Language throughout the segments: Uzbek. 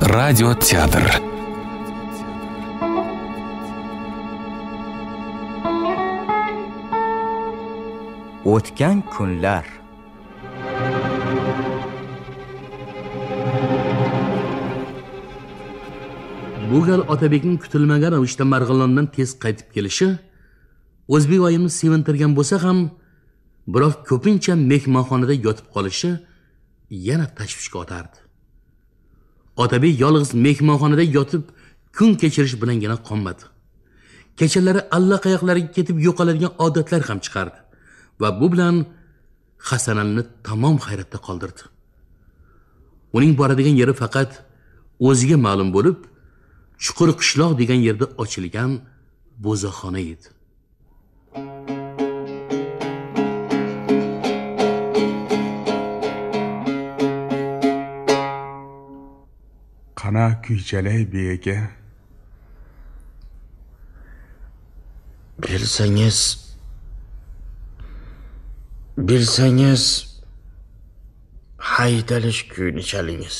Radioteatr. O'tgan kunlar. Bu gal Otabekning kutilmagan ravishda Marg'ilondan tez qaytib kelishi O'zbek oyimni sevintirgan bo'lsa ham, biroq ko'pincha mehmonxonada yotib qolishi yana tashvishga otardi. Otabek yolg'iz mehmonxonada yotib kun kechirish bilangina qolmadi. Kechalari allaqayoqlarga ketib yo'qoladigan odatlar ham chiqardi va bu bilan Hasanalni tamom hayratda qoldirdi. Uning boradigan yeri faqat o'ziga ma'lum bo'lib, Chuqur qishloq degan yerda ochilgan bo'zaxona edi. Qana kuychalay bega. Bilsangiz haydalish kuyini chalingiz.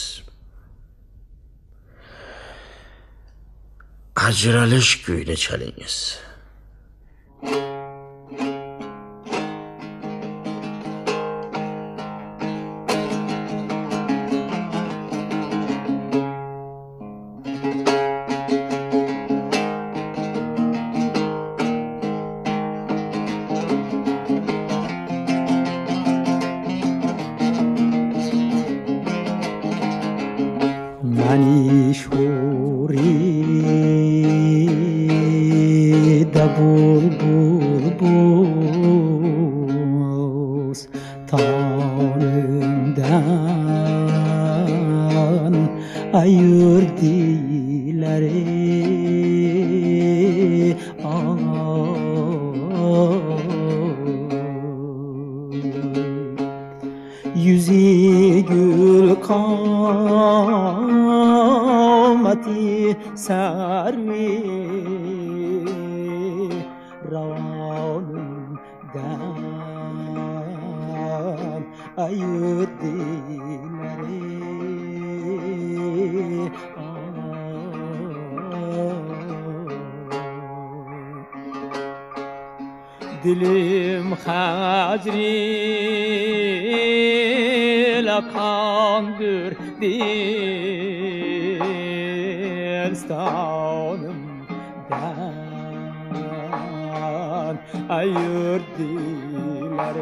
Ajralish kuyini chalingiz. Yüzü gül kamati sarvi ravanımdan ayırdıları dilim hacri lakandır dilstanımdan ayırdılar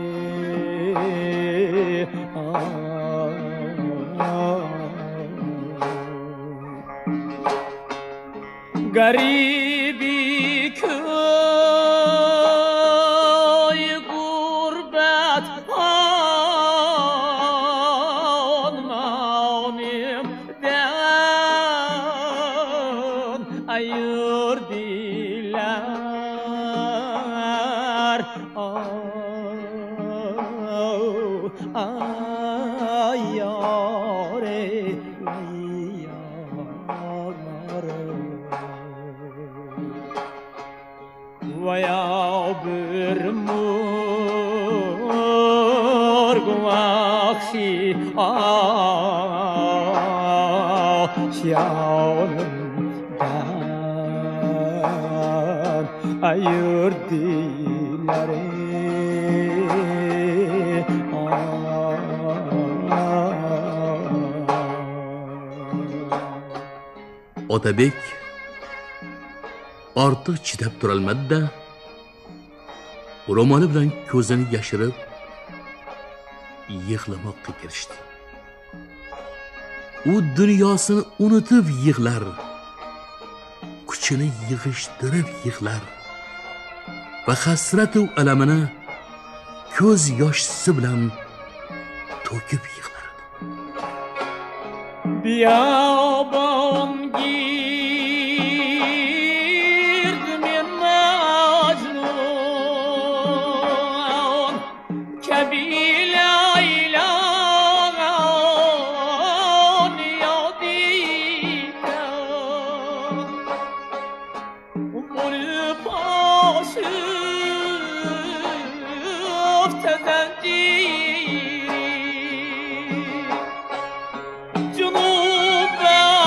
garibi köy gurbet anmanımdan ayırdılar ay yâre vaya bir murg vakşi şiyanımdan ayırdılar Otabek ortiq chidab turolmadi-da, ro'moli bilan ko'zini yashirib yig'lamoqqa kirishdi. U dunyosini unutib yig'lar, kuchini yig'ishtirib yig'lar va hasrat va alamini ko'z yoshisi bilan to'kib yig'lar. Biyobon Cunub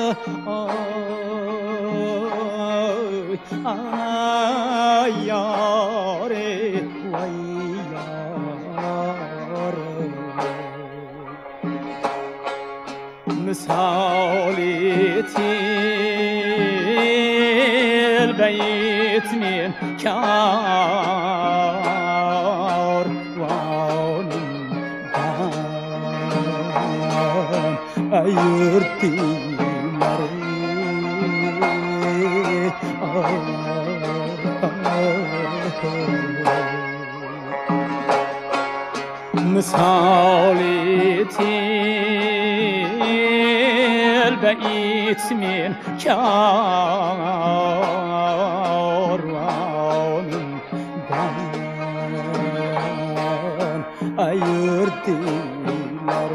ay yare vay yare misali til beyt min karvanından ayırttılar misali til beyt min karvanından ayırttılar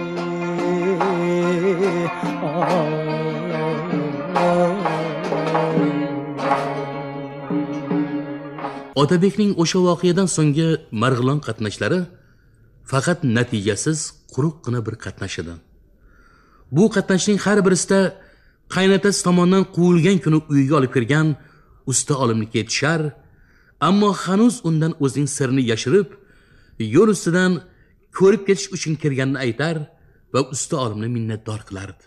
Otabekning o'sha voqeadan so'nggi Marg'ilon qatnashlari faqat natijasiz quruqqina bir qatnash edi. Bu qatnashning har birisida qaynotasi tomonidan quvilgan kuni uyiga olib kirgan usta olimniki yetishar, ammo hanuz undan o'zining sirini yashirib, yo'l ustidan ko'rib ketish uchun kirganini aytar va usta olimni minnatdor qilardi.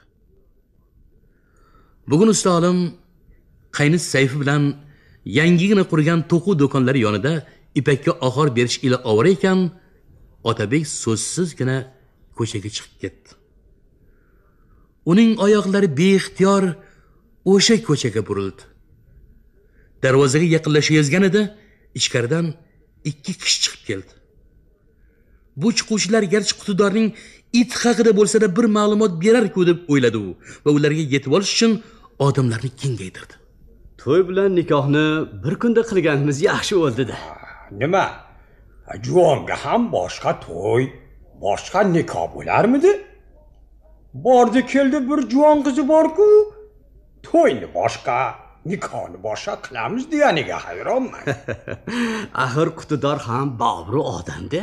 Bugun usta olim qaynisi Sayfi bilan yangigina qurgan to'quv do'konlari yonida ipakka ohor berish ila ovora ekan, Otabek so'zsizgina ko'chaga chiqib ketdi. Uning oyoqlari beixtiyor o'sha ko'chaga burildi. Darvozaga yaqinlashayotganida ichkaridan ikki kishi chiqib keldi. Bu chiquvchilar garchi qutidorning it haqida bo'lsa-da bir ma'lumot berar-ku deb o'yladi u va ularga yetib olish uchun odamlarni kengaytirdi. To'y bilan nikohni bir kunda qilganimiz yaxshi bo'ldi-da. Nima? Juvonga ham boshqa to'y, boshqa nikoh bo'larmidi? Bordi keldi bir juvon qizi bor-ku, to'yni boshqa, nikohni boshqa qilamiz deganiga hayronman. Axir qutidor ham bobru odam-da.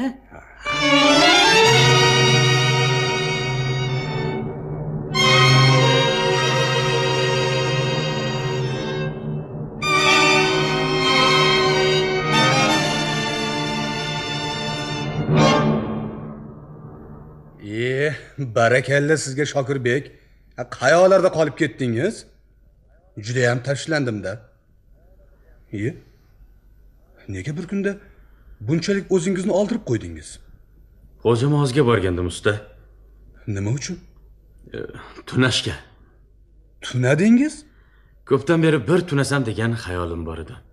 Barakalla sizga Shokirbek. Qayoqlarda qolib ketdingiz? Juda ham tashlandim-da. Nega bir kunda bunchalik o'zingizni oldirib qo'ydingiz? Xo'jamozga borgandim usta. Nima uchun? Tunashga. Tunadingiz? Ko'pdan beri bir tunasam degan xayolim bor edi.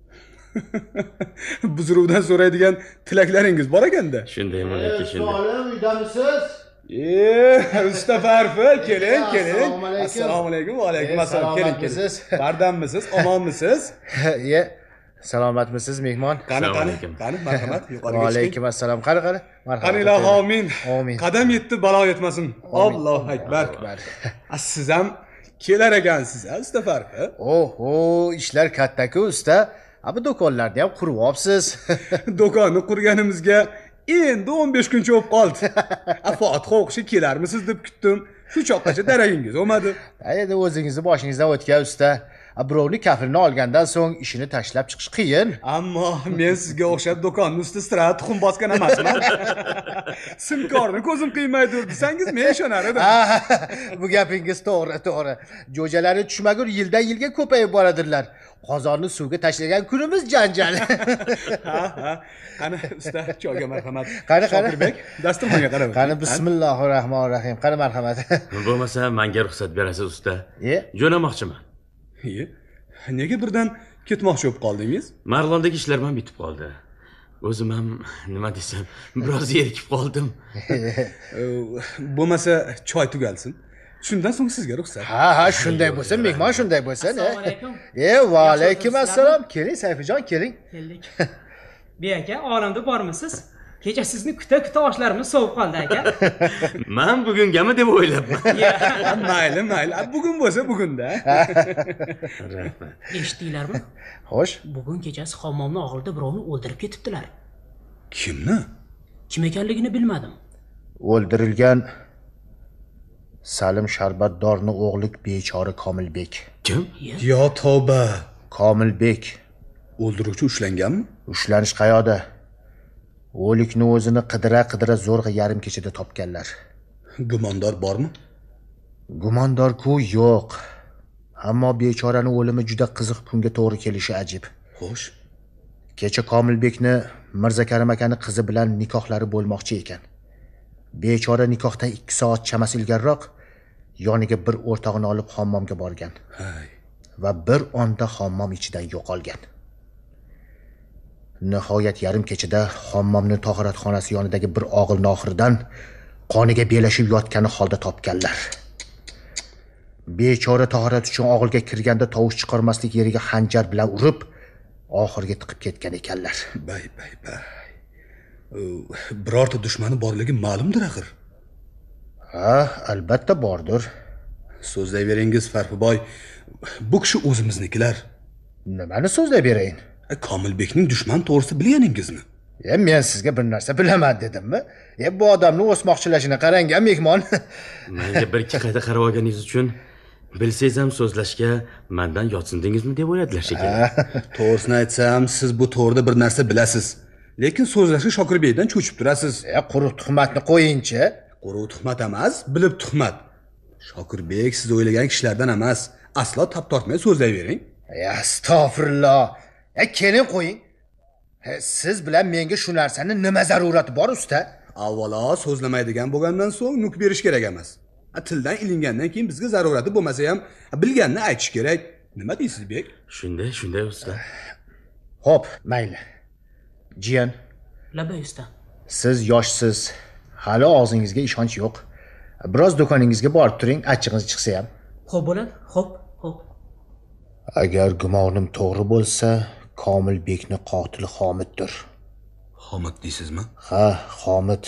Buzruvdan so'raydigan tilaklaringiz bor ekanda. Shundaymi lekin shunday. Olim uydamisiz? Usta Farfi, keling. Assalomu alaykum. Va alaykum assalom. Keling. Bardamisiz? Omonmisiz? Salomatmisiz mehmon? Qani, marhamat. Yuqoriga Va alaykum assalom. Qani. Marhamat. Qani ilohi amin. Amin. Qadam yetdi, balo yetmasin. Allohu akbar. Siz ham kelar ekansiz, usta Farfi. Oho, ishlar katta-ku usta. Bu do'konlarni ham qurib olibsiz. Do'konni qurganimizga endi 15 kuncha bo'lib qoldi. Fotiha o'qishga kelarmisiz deb kutdim. Shu choqqacha daragingiz olmadi. Endi o'zingizni boshingizdan o'tgan usta. Birovni kafilni olgandan so'ng ishini tashlab chiqish qiyin. Ammo men sizga o'xshab do'konni ustida tuxum bosgan emasman. Simkorni ko'zim qiymaydi desangiz men ishonar edim. Bu gapingiz to'g'ri. Jo'jalari tushmagur yildan yilga ko'payib boradilar. Qozonni suvga tashlagan kunimiz janjal. Qani usta, choyga marhamat. Qani. Shokirbek, dasturxonga qarab. Qani bismillahirrohmanirrohim. Qani marhamat. Bo'lmasa menga ruxsat berasiz usta. Jo'namoqchiman. Nega birdan ketmoqchi bo'lib qoldingiz? Marg'ilondagi ishlar ham bitib qoldi. O'zim ham nima desam, biroz erkib qoldim. Bo'lmasa choy tugalsin. Shundan so'ng sizga ruxsat. Ha, shunday bo'lsin, mehmon shunday bo'lsin. Assalomu alaykum. Va alaykum assalom. Keling, Sayfijon, keling. Keldik. Bi aka, olamda bormisiz? Kecha sizni kuta oshlarimiz sovib qoldi aka. Men bugungami deb o'ylabman. Mayli. Bugun bo'lsa bugunda. Rahmat. Eshitdinglarmi? Xo'sh, Bugun kechasi hammomning og'ilda birovni o'ldirib ketibdilar. Kimni? Kim ekanligini bilmadim. o'ldirilgan Salim Sharbatdorni o'g'li bechora Komilbek. Kim? Yo tavba. Komilbek. O'ldiruvchi ushlanganmi? Ushlanish qayoqda? O'likni o'zini qidira zo'rg'a yarim kechada topganlar. Gumondor bormi? Gumondor-ku yo'q. Ammo bechoraning o'limi juda qiziq kunga to'g'ri kelishi ajib. Xo'sh. Kecha Komilbekni Mirzakarim akaning qizi bilan nikohlari bo'lmoqchi ekan. Bechora nikohdan 2 soat chamasi ilgariroq yoniga bir o'rtog'ini olib hammomga borgan. Hay. Va bir onda hammom ichidan yo'qolgan. Nihoyat yarim kechada hammomning tahoratxonasi yonidagi bir og'il nohirdan qoniga belashib yotgani holda topganlar. Bechora tahorat uchun og'ilga kirganda tovush chiqarmaslik yeriga xanjar bilan urib, oxirga tiqib ketgan ekanlar. Bay. Birorta dushmani borligi ma'lumdir axir. Ha, albatta bordir. So'zlayveringiz Farfiboy. Bu kishi o'zimiznikilar. Nimani so'zlab berayin? Komilbekning dushman to'g'risida bilganingizmi? Men sizga bir narsa bilaman dedimmi? Bu odamni o'smoqchilashini qarang, mehmon. Menga bir ikki qayta qarab olganingiz uchun bilsangiz ham so'zlashga mendan yotsindingizmi deb o'yladilar shekilli. To'g'risini aytsam, siz bu to'g'rida bir narsa bilasiz. Lekin so'zlashga Shokirbekdan cho'chib turasiz. Quruq tuhmatni qo'ying-chi. Quruq tuhmat emas, bilib tuhmat. Shokirbek siz o'ylagan kishilardan emas. Aslo tap tortmay so'zlayvering. Astag'firulloh. Keling qo'ying. Siz bilan menga shu narsani nima zarurati bor usta? Avvalo so'zlamaydigan bo'lgandan so'ng nuk berish kerak emas. Tildan ilingandan keyin bizga zarurati bo'lmasa ham bilganini aytish kerak. Nima deysiz, bek? Shunday usta. Xo'p, mayli. Jiyan. Labay usta. Siz yoshsiz. Hali og'zingizga ishonch yo'q. Biroz do'koningizga borib turing, achchig'ingiz chiqsa ham. Xo'p bo'ladi. Xo'p. Agar gumonim to'g'ri bo'lsa, Komilbekning qotili Xomiddir. Xomid deysizmi? Ha, Xomid.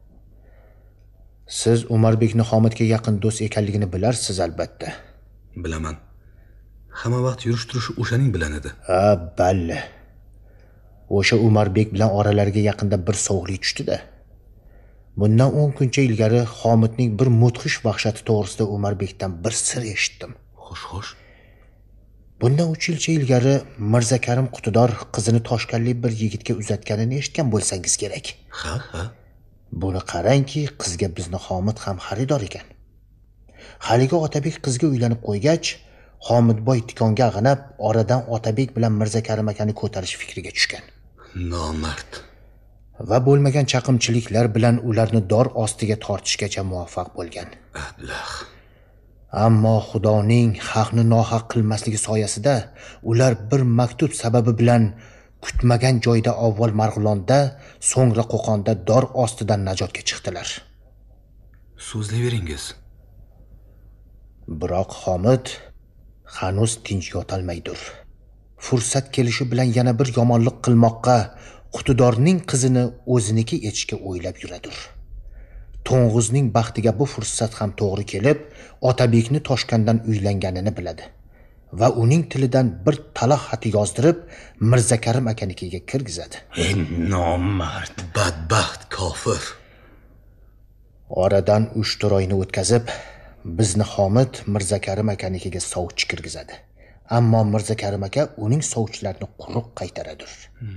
Siz Umarbekni Xomidga yaqin do'st ekanligini bilarsiz albatta. Bilaman. Hamma vaqt yurish-turishi o'shaning bilan edi. Ha, balli. O'sha Umarbek bilan oralariga yaqinda bir sovuqlik tushdi-da. Bundan 10 kuncha ilgari Xomidning bir mudhish vahshati to'g'risida Umarbekdan bir sir eshitdim. Xo'sh. Bundan 3 yilcha ilgari Mirzakarim Qutidor qizini toshkanli bir yigitga uzatganini eshitgan bo'lsangiz kerak. Ha. Buni qarangki, qizga bizni Xomid ham xaridor ekan. Haligi Otabek qizga uylanib qo'ygach, Xomidboy tikonga ag'anab, oradan Otabek bilan Mirzakarim akani ko'tarish fikriga tushgan. Nomard. Va bo'lmagan chaqimchiliklar bilan ularni dor ostiga tortishgacha muvaffaq bo'lgan. Ablah. Ammo Xudoning haqni nohaq qilmasligi soyasida ular bir maktub sababi bilan kutmagan joyda avval Marg'ilonda, so'ngra Qo'qonda dor ostidan najotga chiqdilar. So'zlayveringiz. Biroq Xomid hanuz tinch yotolmaydir. Fursat kelishi bilan yana bir yomonlik qilmoqqa, Qutidorning qizini o'ziniki etishga o'ylab yuradir. To'ng'izning baxtiga bu fursat ham to'g'ri kelib, Otabekni Toshkandan uylanganini biladi va uning tilidan bir taloq xati yozdirib, Mirzakarim akanikiga kirgizadi. Nomard, badbaxt kofir. Oradan 3-4 oyni o'tkazib, bizni Xomid Mirzakarim akanikiga sovchi kirgizadi. Ammo Mirzakarim aka uning sovchilarini quruq qaytaradir.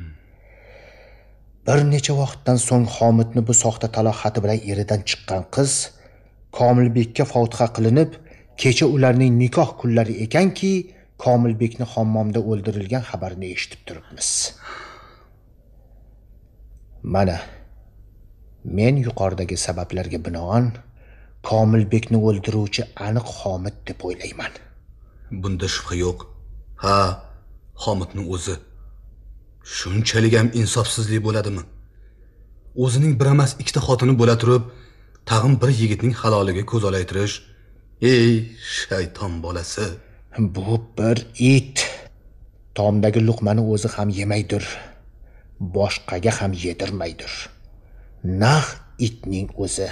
Bir necha vaqtdan so'ng Xomidni bu soxta taloq xati bilan eridan chiqqan qiz Komilbekka fotiha qilinib, kecha ularning nikoh kunlari ekanki, Komilbekni hammomda o'ldirilgan xabarini eshitib turibmiz. Mana men yuqoridagi sabablarga binoan Komilbekni o'ldiruvchi aniq Xomid deb o'ylayman. Bunda shubha yo'q. Ha, Xomidning o'zi. Shunchalik ham insofsizlik bo'ladimi? O'zining bir emas ikkita xotini bo'la turib, tag'in bir yigitning haloliga ko'z olaytirish. Ey, shayton bolasi. Bu bir it. Tomdagi luqmani o'zi ham yemaydir. Boshqaga ham yedirmaydir. Naq itning o'zi.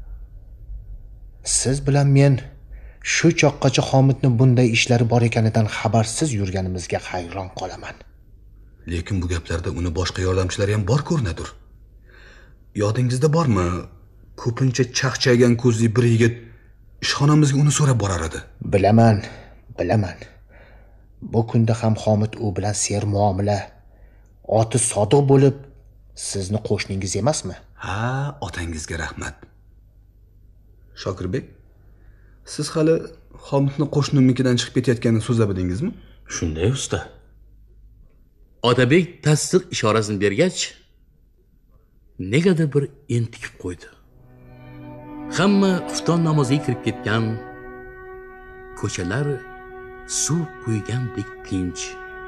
Siz bilan men shu choqqacha Xomidni bunday ishlari bor ekanidan xabarsiz yurganimizga hayron qolaman. Lekin bu gaplarda uni boshqa yordamchilari ham bor ko'rinadir. Yodingizda bormi? Ko'pincha chaqchaygan ko'zli bir yigit ishxonamizga uni so'rab borar edi. Bilaman. Bu kunda ham Xomid u bilan ser muomala. Oti sodiq bo'lib, sizni qo'shningiz emasmi? Ha, otangizga rahmat. Shokirbek, siz hali Xomidni qo'shnimnikidan chiqib ketayotganini so'zlab edingizmi? Shunday usta. Otabek tasdiq ishorasini bergach, negadir bir entikib qo'ydi. Hamma xufton namoziga kirib ketgan, ko'chalar suv quygandek tinch.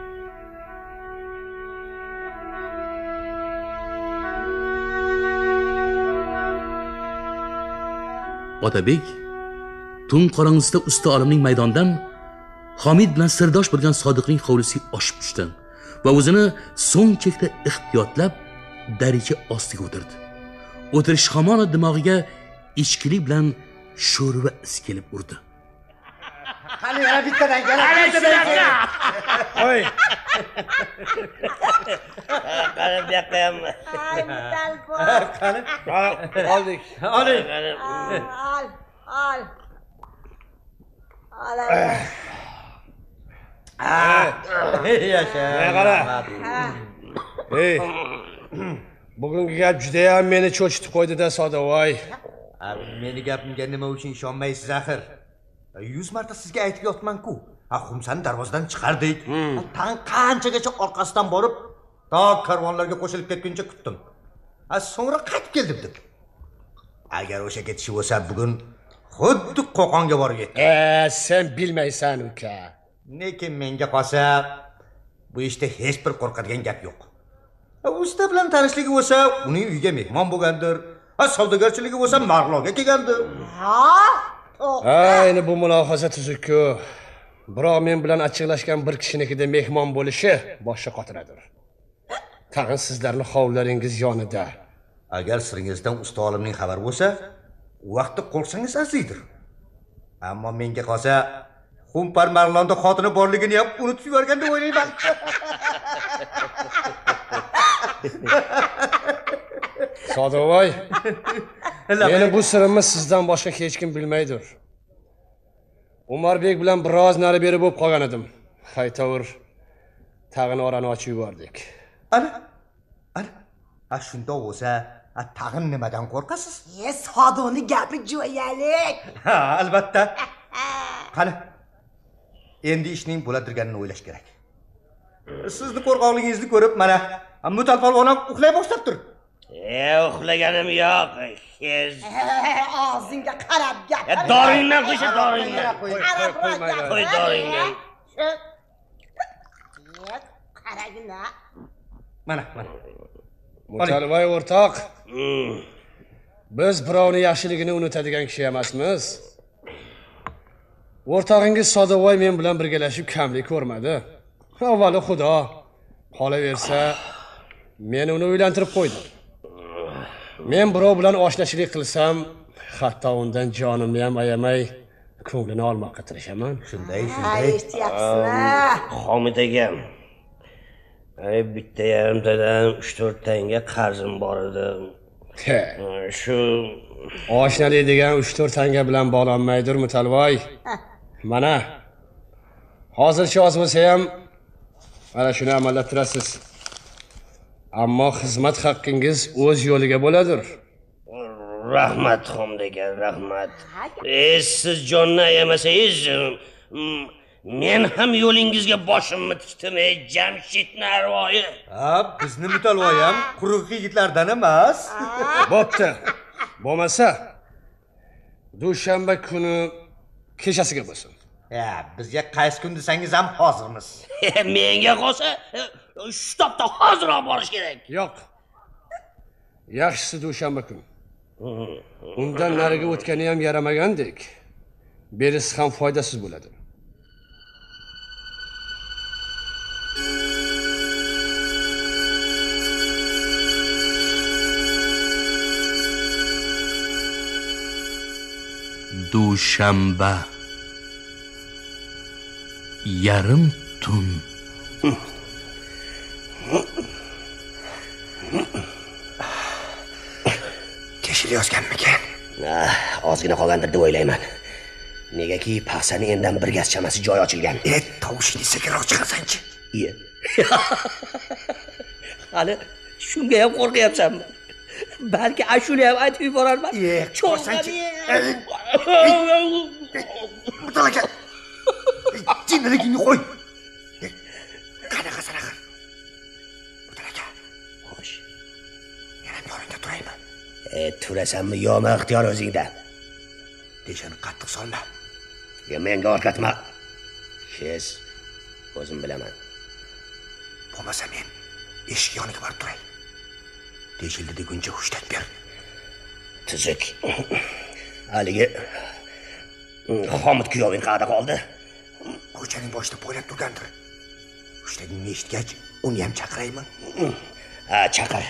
Otabek tun qorong'isida usta olimning maydondan Xomid bilan sirdosh bo'lgan Sodiqning hovlisiga oshib tushdi va o'zini so'ng chekda ehtiyotlab daricha ostiga o'tirdi. O'tirish hamon dimog'iga ichkilik bilan sho'rva is kelib urdi. Qani yana bittadan Qo'y. Qani bu yoqqa ham. Qani. Oldik. Oling. Al. Yasha. Qara. Ey. Bugungi gap juda ham meni cho'chitib qo'ydi-da, Sodiqvoy. Meni gapimga nima uchun ishonmaysiz axir? 100 marta sizga aytib yotman-ku. Xumsani darvozadan chiqardik. Tang qanchagacha orqasidan borib, to karvonlarga qo'shilib ketguncha kutdim. So'ngra qaytib keldim deb. Agar o'sha ketishi bo'lsa, bugun xuddi Qo'qonga borib ketdim. Sen bilmaysan, uka. Lekin menga qolsa, bu ishda hech bir qo'rqadigan gap yo'q. Usta bilan tanishligi bo'lsa, uning uyiga mehmon bo'lgandir. Savdogarchiligi bo'lsa, Marg'ilonga kelgandir. Ayni bu mulohaza tuzuk-ku. Biroq men bilan achchiqlashgan bir kishinikida mehmon bo'lishi boshqa qotiradir. Tag'in sizlarning hovlaringiz yonida. Agar siringizdan usta olimning xabar bo'lsa, u vaqtda qo'rqsangiz arziydir. Ammo menga qolsa, Xumpar Marg'ilonda xotini borligini ham unutib yuborgan deb o'ylayman. Sodiqvoy, meni bu sirimni sizdan boshqa hech kim bilmaydir. Umarbek bilan biroz nari beri bo'lib qolgan edim. Haytovur tag'in orani ochib yubordik. Ana. Shunda bo'lsa, tag'in nimadan qo'rqasiz? Sodiqning gapi jo'yalik. Ha, albatta. Qani. Endi ishning bo'ladirganini o'ylash kerak. Sizni qo'rqoqligingizni ko'rib, mana Mutal polvon ham uxlay boshlabdir. Uxlaganim yo'q. Og'zingga qarab gap. Doringdan qo'sha doringdan. Qo'y doringdan. Qaragina. Mana. Mutalvoy o'rtoq. Biz birovni yaxshiligini unutadigan kishi emasmiz. O'rtog'ingiz Sodiqvoy men bilan birgalashib kamlik ko'rmadi. Avvalo Xudo, qolaversa men uni uylantirib qo'ydim. Men birov bilan oshnachilik qilsam, hatto undan jonimni ham ayamay ko'nglini olmoqqa tirishaman. Shunday. Aytyapsizmi? Xomid akam. Bitta yarimtadan 3-4 tanga qarzim bor edi. Shu oshnalik degan 3-4 tanga bilan bog'lanmaydir, Mutalvoy. Mana. Hozircha oz bo'lsa ham mana shuni amallab turasiz. Ammo xizmat haqqingiz o'z yo'liga bo'ladir. Rahmat Xomid aka, rahmat. Siz jonni ayamasangiz, men ham yo'lingizga boshimni tikdim, Jamshidning arvoyi. Bizni Mutalvoy ham quruq yigitlardan emas. Bo'pti. Bo'lmasa, dushanba kuni kechasiga bo'lsin. Bizga qaysi kun desangiz ham hozirmiz. Menga qolsa, shu topda hozirroq borish kerak. Yo'q. Yaxshisi dushanba kun. Undan nariga o'tgani ham yaramagandek. Berisi ham foydasiz bo'ladi. Dushanba yarim tun. Tekshiryozganmikan? Ozgina qolgandir deb o'ylayman. Negaki paxsani endan bir gaz chamasi joy ochilgan. Tovushingni sekinroq chiqarsan-chi. Iye. Hali shunga ham qo'rqyapsanmi? Balki ashuni ham aytib yuborarman. Cho'rsanchi. Mutalaga. Jinniligingni qo'y. Qanaqa sanaqa. Mutalaga. Xo'sh. Yana yoningda turaymi? Turasanmi yo'qmi ixtiyor o'zingda. Deshani qattiq solma. Menga o'rgatma. Siz o'zim bilaman. Bo'lmasa men eshik yoniga borib turay. Tejildi deguncha hushtak ber. Tuzuk. Haligi Xomut kuyoving qayerda qoldi? Ko'chaning boshida poylab turgandir. Hushtagingni eshitgach, uni ham chaqiraymi? Ha, chaqir.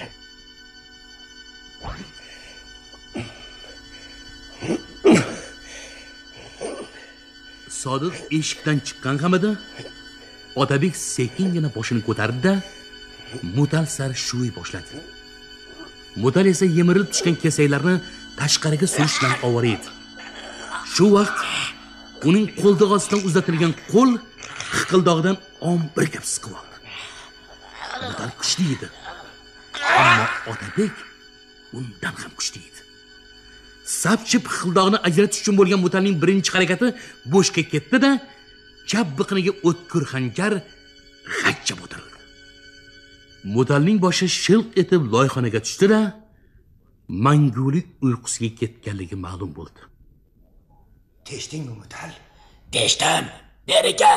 Sodiq eshikdan chiqqan hamida Otabek sekingina boshini ko'tardi-da, Mutal sari shuviy boshladi. Mutal esa yemirilib tushgan kesaklarni tashqariga surish bilan ovora edi. Shu vaqt uning qo'ldog'asidan uzatilgan qo'l hiqildog'idan bir siqib oldi. Mutal kuchli edi. Ammo Otabek undan ham kuchli edi. Sapchib hiqildog'ini ajratish uchun bo'lgan Mutalning birinchi harakati bo'shga ketdi-da, chap biqiniga o'tkir xanjar g'ajjab o'tirildi. Mutalning boshi shilq etib loyxonaga tushdi-da, mangulik uyqusiga ketganligi ma'lum bo'ldi. Teshdingmi, Mutal? Teshdim. Berika.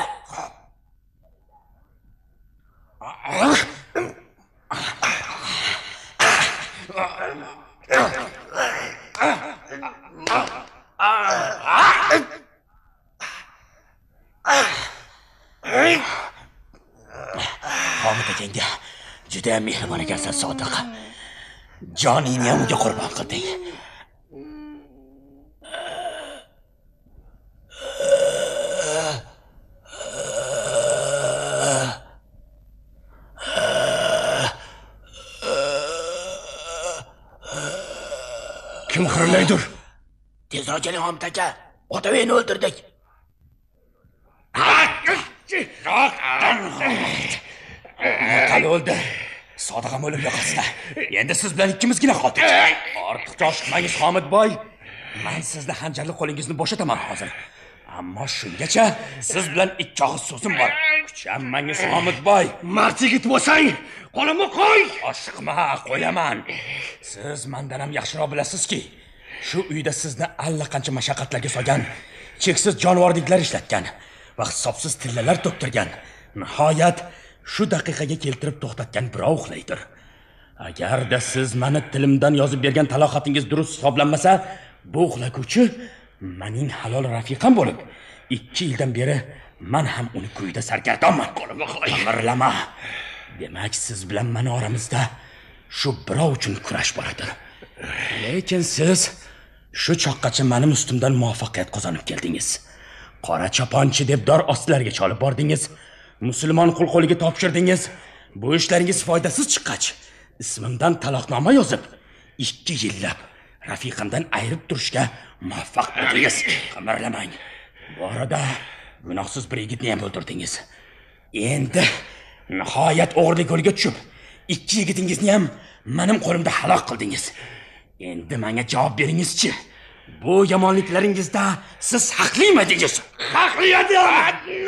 Xomut akangga juda ham mehribon ekansan, Sodiq. Joningni ham unga qurbon qilding. Kim xirillaydir? Tezroq keling, Xomut aka. Otaveyni o'ldirdik. Mutal o'ldi. Sodiq ham o'lib yo'qolsa. Endi siz bilan ikkimizgina qoldik. Ortiqcha oshiqmangiz, Xomutboy. Men sizni xanjarli qo'lingizni bo'shataman hozir. Ammo shungacha siz bilan ikki og'iz so'zim bor. Kuchanmangiz, Xomutboy. Mard yigit bo'lsang, qo'limni qo'y. Oshiqma, qo'yaman. Siz mendan ham yaxshiroq bilasizki, shu uyda sizni allaqancha mashaqqatlarga solgan, cheksiz jonivorliklar ishlatgan va hisobsiz tillalar to'ktirgan. Nihoyat shu daqiqaga keltirib to'xtatgan birov uxlaydir. Agarda siz meni tilimdan yozib bergan taloqatingiz durust hisoblanmasa, bu uxlaguvchi mening halol rafiqam bo'lib, 2 yildan beri men ham uni kuyda sargardonman. Qamirlama. Demak, siz bilan meni oramizda shu birov uchun kurash boradir. Lekin siz shu choqqacha mening ustimdan muvaffaqiyat qozonib keldingiz. Qora choponchi deb dor ostlariga cholib bordingiz. Musulmon qul-qo'liga topshirdingiz. Bu ishlaringiz foydasiz chiqqach, ismimdan taloqnoma yozib, 2 yillab rafiqamdan ayirib turishga muvaffaq bo'ldingiz. Qamirlamang. Bu orada gunohsiz bir yigitni ham o'ldirdingiz. Endi nihoyat o'g'rilik yo'liga tushib, 2 yigitingizni ham mening qo'limda halok qildingiz. Endi menga javob beringizchi. Bu yomonliklaringizda siz haqlimadingiz? Haqli edim.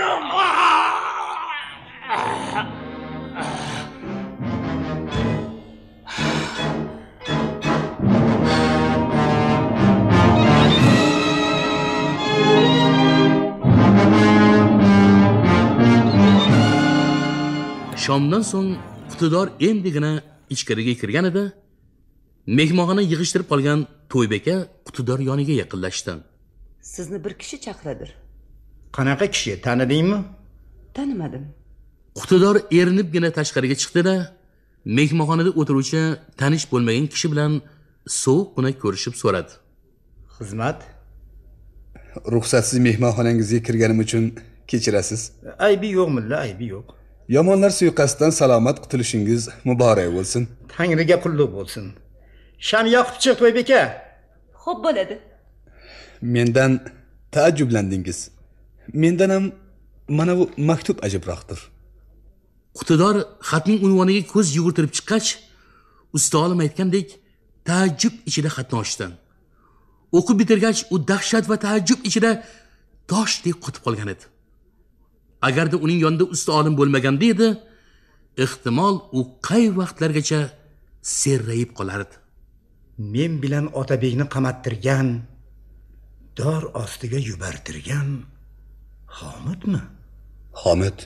Shomdan so'ng Qutidor endigina ichkariga kirgan edi. Mehmonxona yig'ishtirib qolgan To'ybeka Qutidor yoniga yaqinlashdi. Sizni bir kishi chaqiradir. Qanaqa kishi, tanidingmi? Tanimadim. Qutidor erinibgina tashqariga chiqdi-da, mehmonxonada o'tiruvchi tanish bo'lmagan kishi bilan sovuqqina ko'rishib so'radi. Xizmat? Ruxsatsiz mehmonxonangizga kirganim uchun kechirasiz. Aybi yo'q mulla, aybi yo'q. Yomonlar suiqasddan salomat qutulishingiz muborak bo'lsin. Tangriga qulluq bo'lsin. Sham yoqib chiq, To'ybeka. Xo'p bo'ladi. Mendan taajjublandingiz. Mendan ham mana bu maktub ajibroqdir. Qutidor xatning unvoniga ko'z yugurtirib chiqqach, usta olim aytgandek taajjub ichida xatni ochdi. O'qib bitirgach, u dahshat va taajjub ichida toshdek qotib qolgan edi. Agarda uning yonida usta olim bo'lmaganda edi, ehtimol u qay vaqtlargacha serrayib qolardi. Men bilan Otabekni qamattirgan, dor ostiga yubartirgan Homidmi? Homid.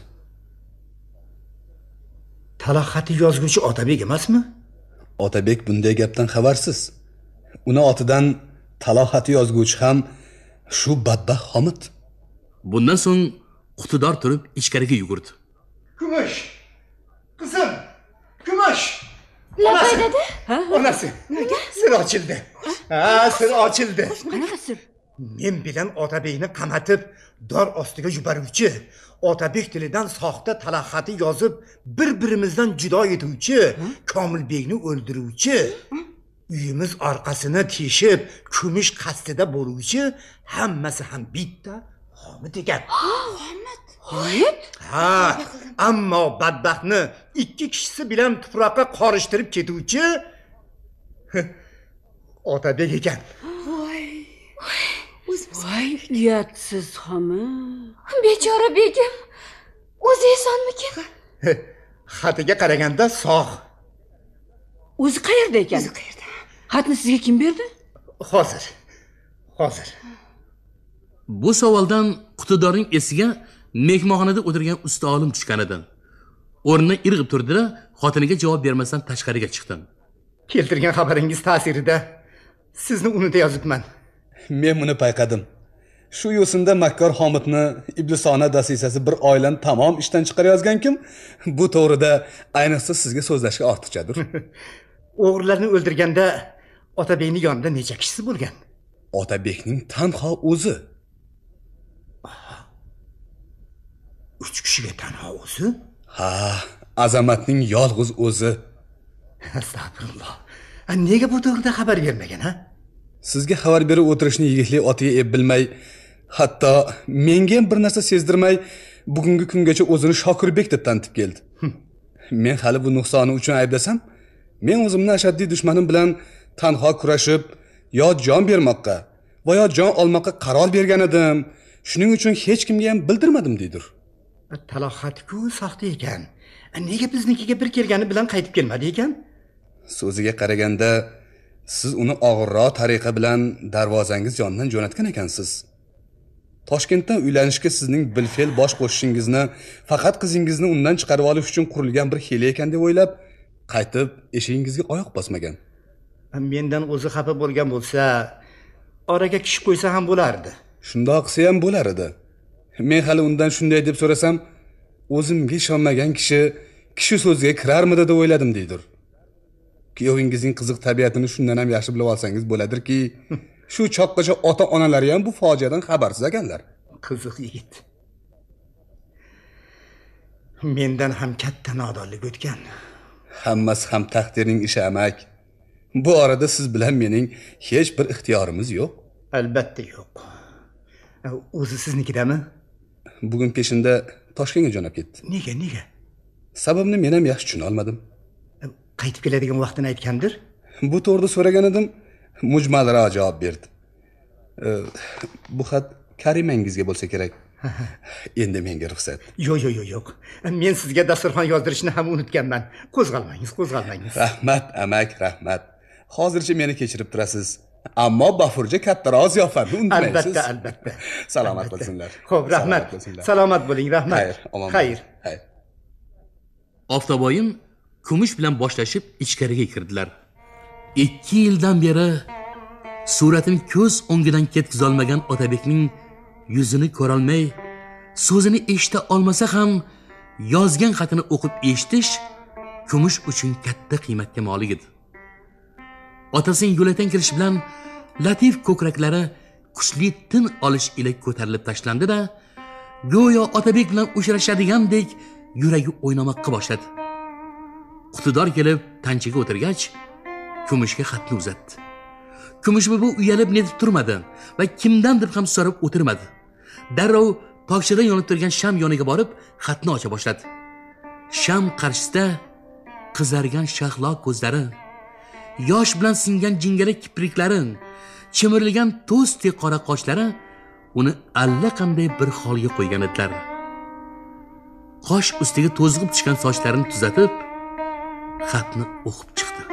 Talahati yozguvchi Otabek emasmi? Otabek bunday gapdan xabarsiz. Uni otidan talahati yozguvchi ham shu badbaxt Homid. Bundan so'ng Qutidor turib ichkariga yugurdi. Kumush! Qizim! Kumush! Nima dedi? Onasi. Nega? Sir ochildi. Sir ochildi. Qanaqa sir? Men bilan Otabekni qamatib, dor ostiga yuboruvchi, Otabek tilidan soxta talahati yozib, bir-birimizdan judo etuvchi, Komilbekni o'ldiruvchi, uyimiz orqasini teshib, kumush qasdida bo'luvchi, hammasi ham bitta Homid ekan. Homid? Homid? Ha, ammo badbaxtni ikki kishisi bilan tuproqqa qorishtirib ketuvchi Otabek ekan. Voy, uyatsiz Homid. Bechora begim. O'zi esonmikin? Xatiga qaraganda sog'. O'zi qayerda ekan? O'zi qayerda? Xatni sizga kim berdi? Hozir. Bu savoldan Qutidorning esiga mehmonxonada o'tirgan usta olim tushgan edi. O'rnidan irg'ib turdi-da, xotiniga javob bermasdan tashqariga chiqdi. Keltirgan xabaringiz ta'sirida sizni unutib yozibman. Men buni payqadim. Shu yo'sinda makkor Homidni iblisona dasisasi bir oilani tamom ishdan chiqarayozgan kim? Bu to'g'rida ayniqsa sizga so'zlashga ortiqchadir. O'g'rilarni o'ldirganda Otabekning yonida necha kishisi bo'lgan? Otabekning tanho o'zi. 3 kishiga tanho o'zi? Ha, azamatning yolg'iz o'zi. Astag'firulloh. Nega bu to'g'rida xabar bermagan, ha? Sizga xabar berib o'tirishni yigitlik otiga eb bilmay, hatto menga ham bir narsa sezdirmay, bugungi kungacha o'zini Shokirbek deb tanitib keldi. Men hali bu nuqsoni uchun ayblasam, men o'zimni ashaddiy dushmanim bilan tanho kurashib, yo jon bermoqqa va yo jon olmoqqa qaror bergan edim. Shuning uchun hech kimga ham bildirmadim deydir. Talahati-ku soxta ekan. Nega biznikiga bir kelgani bilan qaytib kelmadi ekan? So'ziga qaraganda siz uni og'irroq tariqa bilan darvozangiz yonidan jo'natgan ekansiz. Toshkentdan uylanishga sizning bilfe'l bosh qo'shishingizni faqat qizingizni undan chiqarib olish uchun qurilgan bir hiyla ekan deb o'ylab, qaytib eshigingizga oyoq bosmagan. Mendan o'zi xafa bo'lgan bo'lsa, oraga kishi qo'ysa ham bo'lardi. Shundoq qilsa ham bo'lar edi. Men hali undan shunday deb so'rasam, o'zimga ishonmagan kishi so'ziga kirarmidi deb o'yladim deydir. Kuyovingizning qiziq tabiatini shundan ham yaxshi bilib olsangiz bo'ladirki, shu choqqacha ota-onalari ham bu fojiadan xabarsiz ekanlar. Qiziq yigit. Mendan ham katta nodonlik o'tgan. Hammasi ham taqdirning ishi amak. Bu orada siz bilan mening hech bir ixtiyorimiz yo'q. Albatta yo'q. O'zi siznikidami? Bugun peshinda Toshkentga jo'nab ketdi. Nega? Sababni men ham yaxshi tushuna olmadim. Qaytib keladigan vaqtini aytgandir? Bu to'g'rida so'ragan edim, mujmalroq javob berdi. Bu xat Karimangizga bo'lsa kerak. Endi menga ruxsat. Yo'q. Men sizga dasturxon yozdirishni ham unutganman. Qo'zg'almangiz. Rahmat, amak, rahmat. Hozircha meni kechirib turasiz. Ammo bafurja kattaroq ziyofatni unutmaysiz. Albatta. Salomat bo'lsinlar. Xo'p, rahmat. Salomat bo'ling, rahmat. Xayr. Oftoboyim Kumush bilan boshlashib ichkariga kirdilar. 2 yildan beri suratini ko'z o'ngidan ketkizolmagan Otabekning yuzini ko'ra olmay, so'zini eshita olmasa ham yozgan xatini o'qib eshitish Kumush uchun katta qiymatga molik edi. Otasining yo'lakdan kirishi bilan latif ko'kraklari kuchli tin olish ila ko'tarilib tashlandi-da, go'yo Otabek bilan uchrashadigandek yuragi o'ynamoqqa boshladi. Qutidor kelib tanchaga o'tirgach, Kumushga xatni uzatdi. Kumushbuvi uyalib netib turmadi va kimdandir ham so'rab o'tirmadi. Darrov tokchada yonib turgan sham yoniga borib, xatni ocha boshladi. Sham qarshisida qizargan shahlo ko'zlari, yosh bilan singan jingara kipriklari, chimirilgan to'stek qora qoshlari uni allaqanday bir holga qo'ygan edilar. Qosh ustiga to'zg'ib tushgan sochlarini tuzatib, xatni o'qib chiqdi.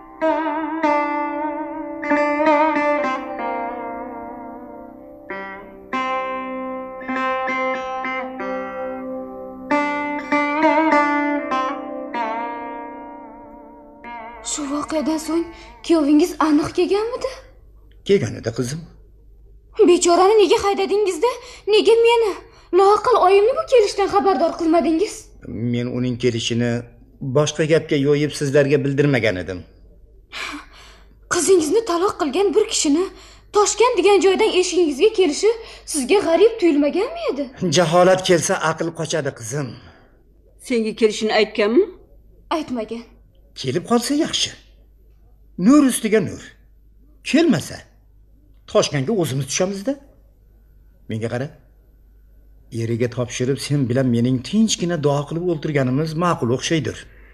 Shu voqeadan so'ng kuyovingiz aniq kelganmidi? Kelgan edi qizim. Bechorani nega haydadingizda? Nega meni loaqal oyimni bu kelishdan xabardor qilmadingiz? Men uning kelishini boshqa gapga yo'yib sizlarga bildirmagan edim. Qizingizni taloq qilgan bir kishini Toshkent degan joydan eshigingizga kelishi sizga g'arib tuyulmaganmi edi? Jaholat kelsa aql qochadi qizim. Senga kelishini aytganmi? Aytmagan. Kelib qolsa yaxshi. Nur ustiga nur. Kelmasa Toshkentga o'zimiz tushamiz-da. Menga qara. Eriga topshirib sen bilan mening tinchgina duo qilib o'ltirganimiz ma'qul o'xshaydir.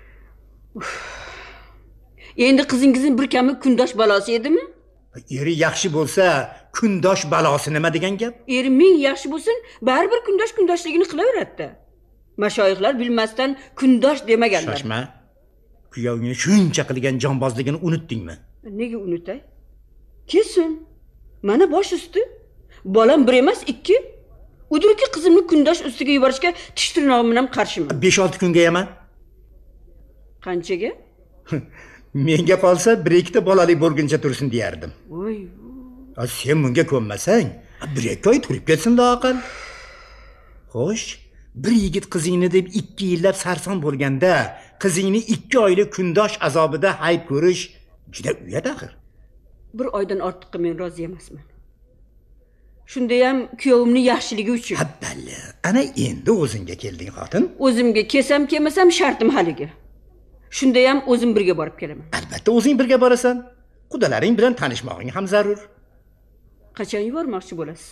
Endi qizingizning bir kami kundosh balosi edimi? Eri yaxshi bo'lsa, kundosh balosi nima degan gap? Eri ming yaxshi bo'lsin, baribir kundoshligini qilaveradi. Mashoyixlar bilmasdan kundosh demaganlar. Shoshma. Kuyovingni shuncha qilgan jonbozligini unutdingmi? Nega unutay? Kelsin. Mana bosh usti. Bolam bir emas, ikki. Udurki qizimni kundosh ustiga yuborishga tishtirnog'im ham qarshiman. 5-6 kunga yaman. Qanchaga? Menga qolsa 1-2 ta bolali bo'lguncha tursin deyardim. Voy. Sen bunga ko'nmasang, 1-2 oy turib ketsin aqal. Xo'sh, bir yigit qizingni deb 2 yillab sarson bo'lganda, qizingni 2 oylik kundosh azobida hayb ko'rish juda uyat axir. Bir oydan ortiqqa men rozi emasman. Shunda ham kuyovimni yaxshiligi uchun. Habballi, ana endi o'zingga kelding xotin. O'zimga kelsam kelmasam shartim haligi. Shunda ham o'zim birga borib kelaman. Albatta o'zing birga borasan. Qudalaring bilan tanishmog'ing ham zarur. Qachon yubormoqchi bo'lasiz?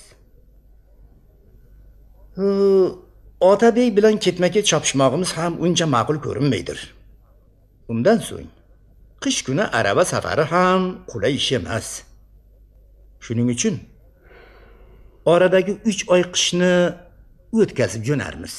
Otabek bilan ketma-ket chopishmog'imiz ham uncha ma'qul ko'rinmaydir. Undan so'ng qish kuni araba safari ham qulay ish emas. Shuning uchun oradagi 3 oy qishni o'tkazib jo'narmiz.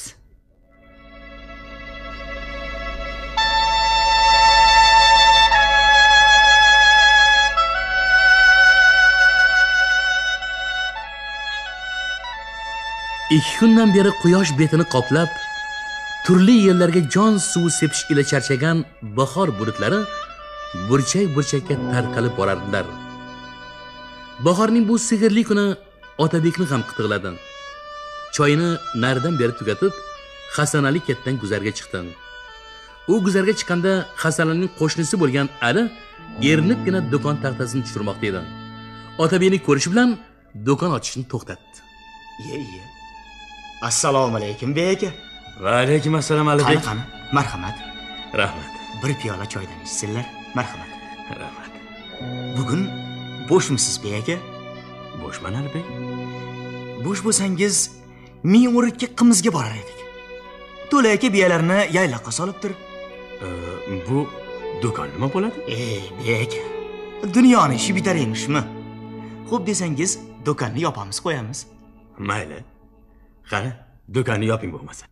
Ikki kundan beri quyosh betini qoplab, turli yerlarga jon suvi sepish ila charchagan bahor bulutlari burchak-burchakka tarqalib borardilar. Bahorning bu sehrli kuni Otabekni ham qitiqladi. Choyini naridan beri tugatib, Hasanali ketdan guzarga chiqdi. U guzarga chiqqanda Hasanalining qo'shnisi bo'lgan Ali erinibgina do'kon taxtasini tushirmoqda edi. Otabekni ko'rishi bilan do'kon ochishni to'xtatdi. Ye. Assalomu alaykum beka. Va alaykum assalom Alibek. Qani, marhamat. Rahmat. Bir piyola choydan ichsinlar. Marhamat. Rahmat. Bugun bo'shmisiz beka? Bo'shman Alibek. Bo'sh bo'lsangiz, ming o'rikka qimizga borar edik. To'la aka biyalarni yayloqqa solibdir. Bu do'kon nima bo'ladi? Beka. Dunyoni ishi bitar emishmi? Xo'p desangiz, do'konni yopamiz, qo'yamiz. Mayli. Qani, do'konni yoping bo'lmasa.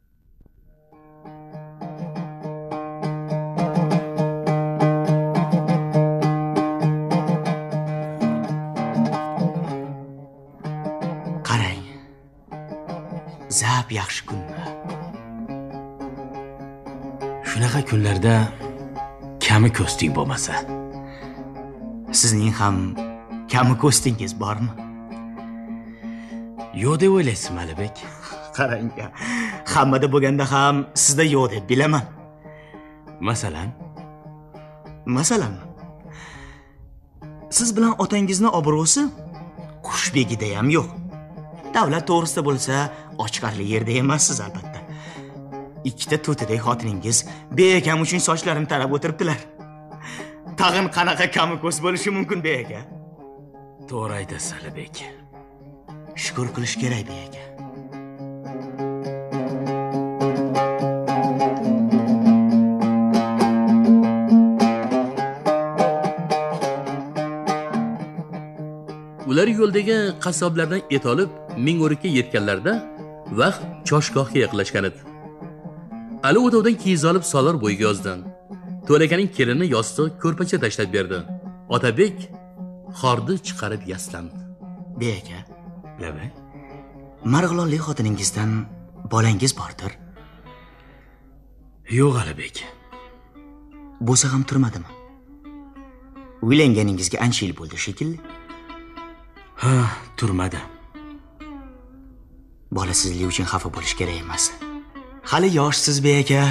Qarang. Zab yaxshi kunmi? Shunaqa kunlarda kami ko'sting bo'lmasa. Sizning ham kami ko'stingiz bormi? Yo'q deb o'ylaysizmi Alibek? Qarang, hammada bo'lganda ham sizda yo'q deb bilaman. Masalan, siz bilan otangizni obro'si Qushbegida ham yo'q. Davlat to'g'risida bo'lsa, ochiqarli yerda emassiz albatta. Ikkita to'tidek xotiningiz beakam uchun sochlarini tarab o'tiribdilar. Tag'in qanaqa kami ko'z bo'lishi mumkin beaka? To'g'ri aytasiz Alibek. Shukr qilish kerak bek aka. Ular yo'ldagi qassoblardan et olib, Ming'o'rikka yetganlarida vaqt choshgohga yaqinlashgan edi. Ali o'tovdan kiyiz olib solar bo'yiga yozdi. To'lakaning kelini yostiq ko'rpacha tashlab berdi. Otabek xordi chiqarib yaslandi. Bek aka, nima? Marg'ilonli xotiningizdan bolangiz bordir? Yo'q Alibek. Bo'lsa ham turmadimi? Uylanganingizga ancha yil bo'ldi shekilli. Ha, turmadi. Bolasizlik uchun xafa bo'lish kerak emas. Hali yoshsiz bek aka.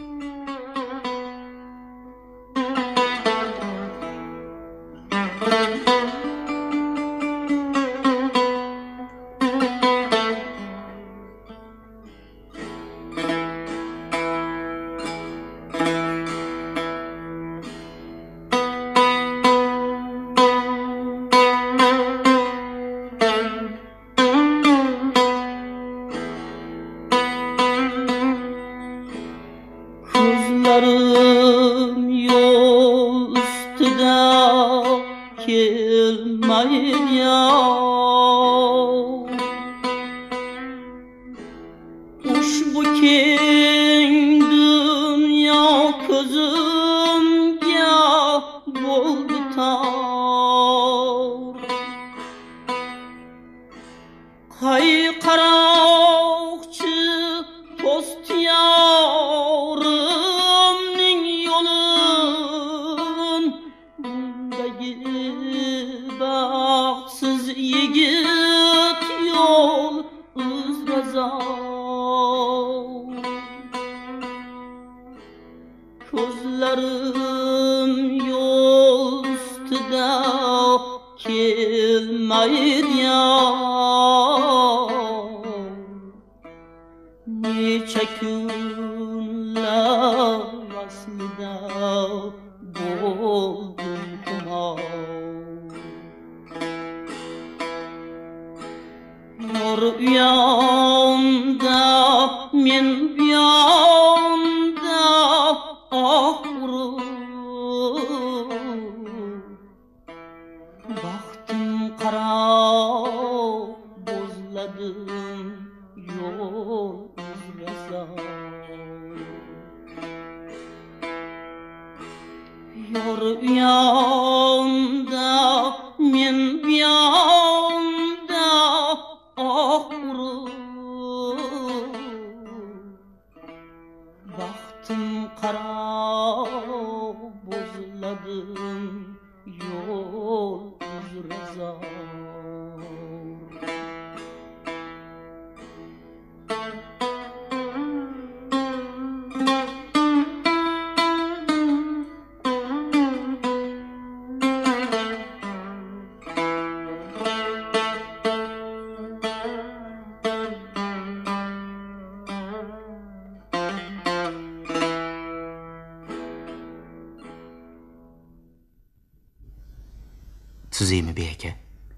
Tuzaymi bek aka?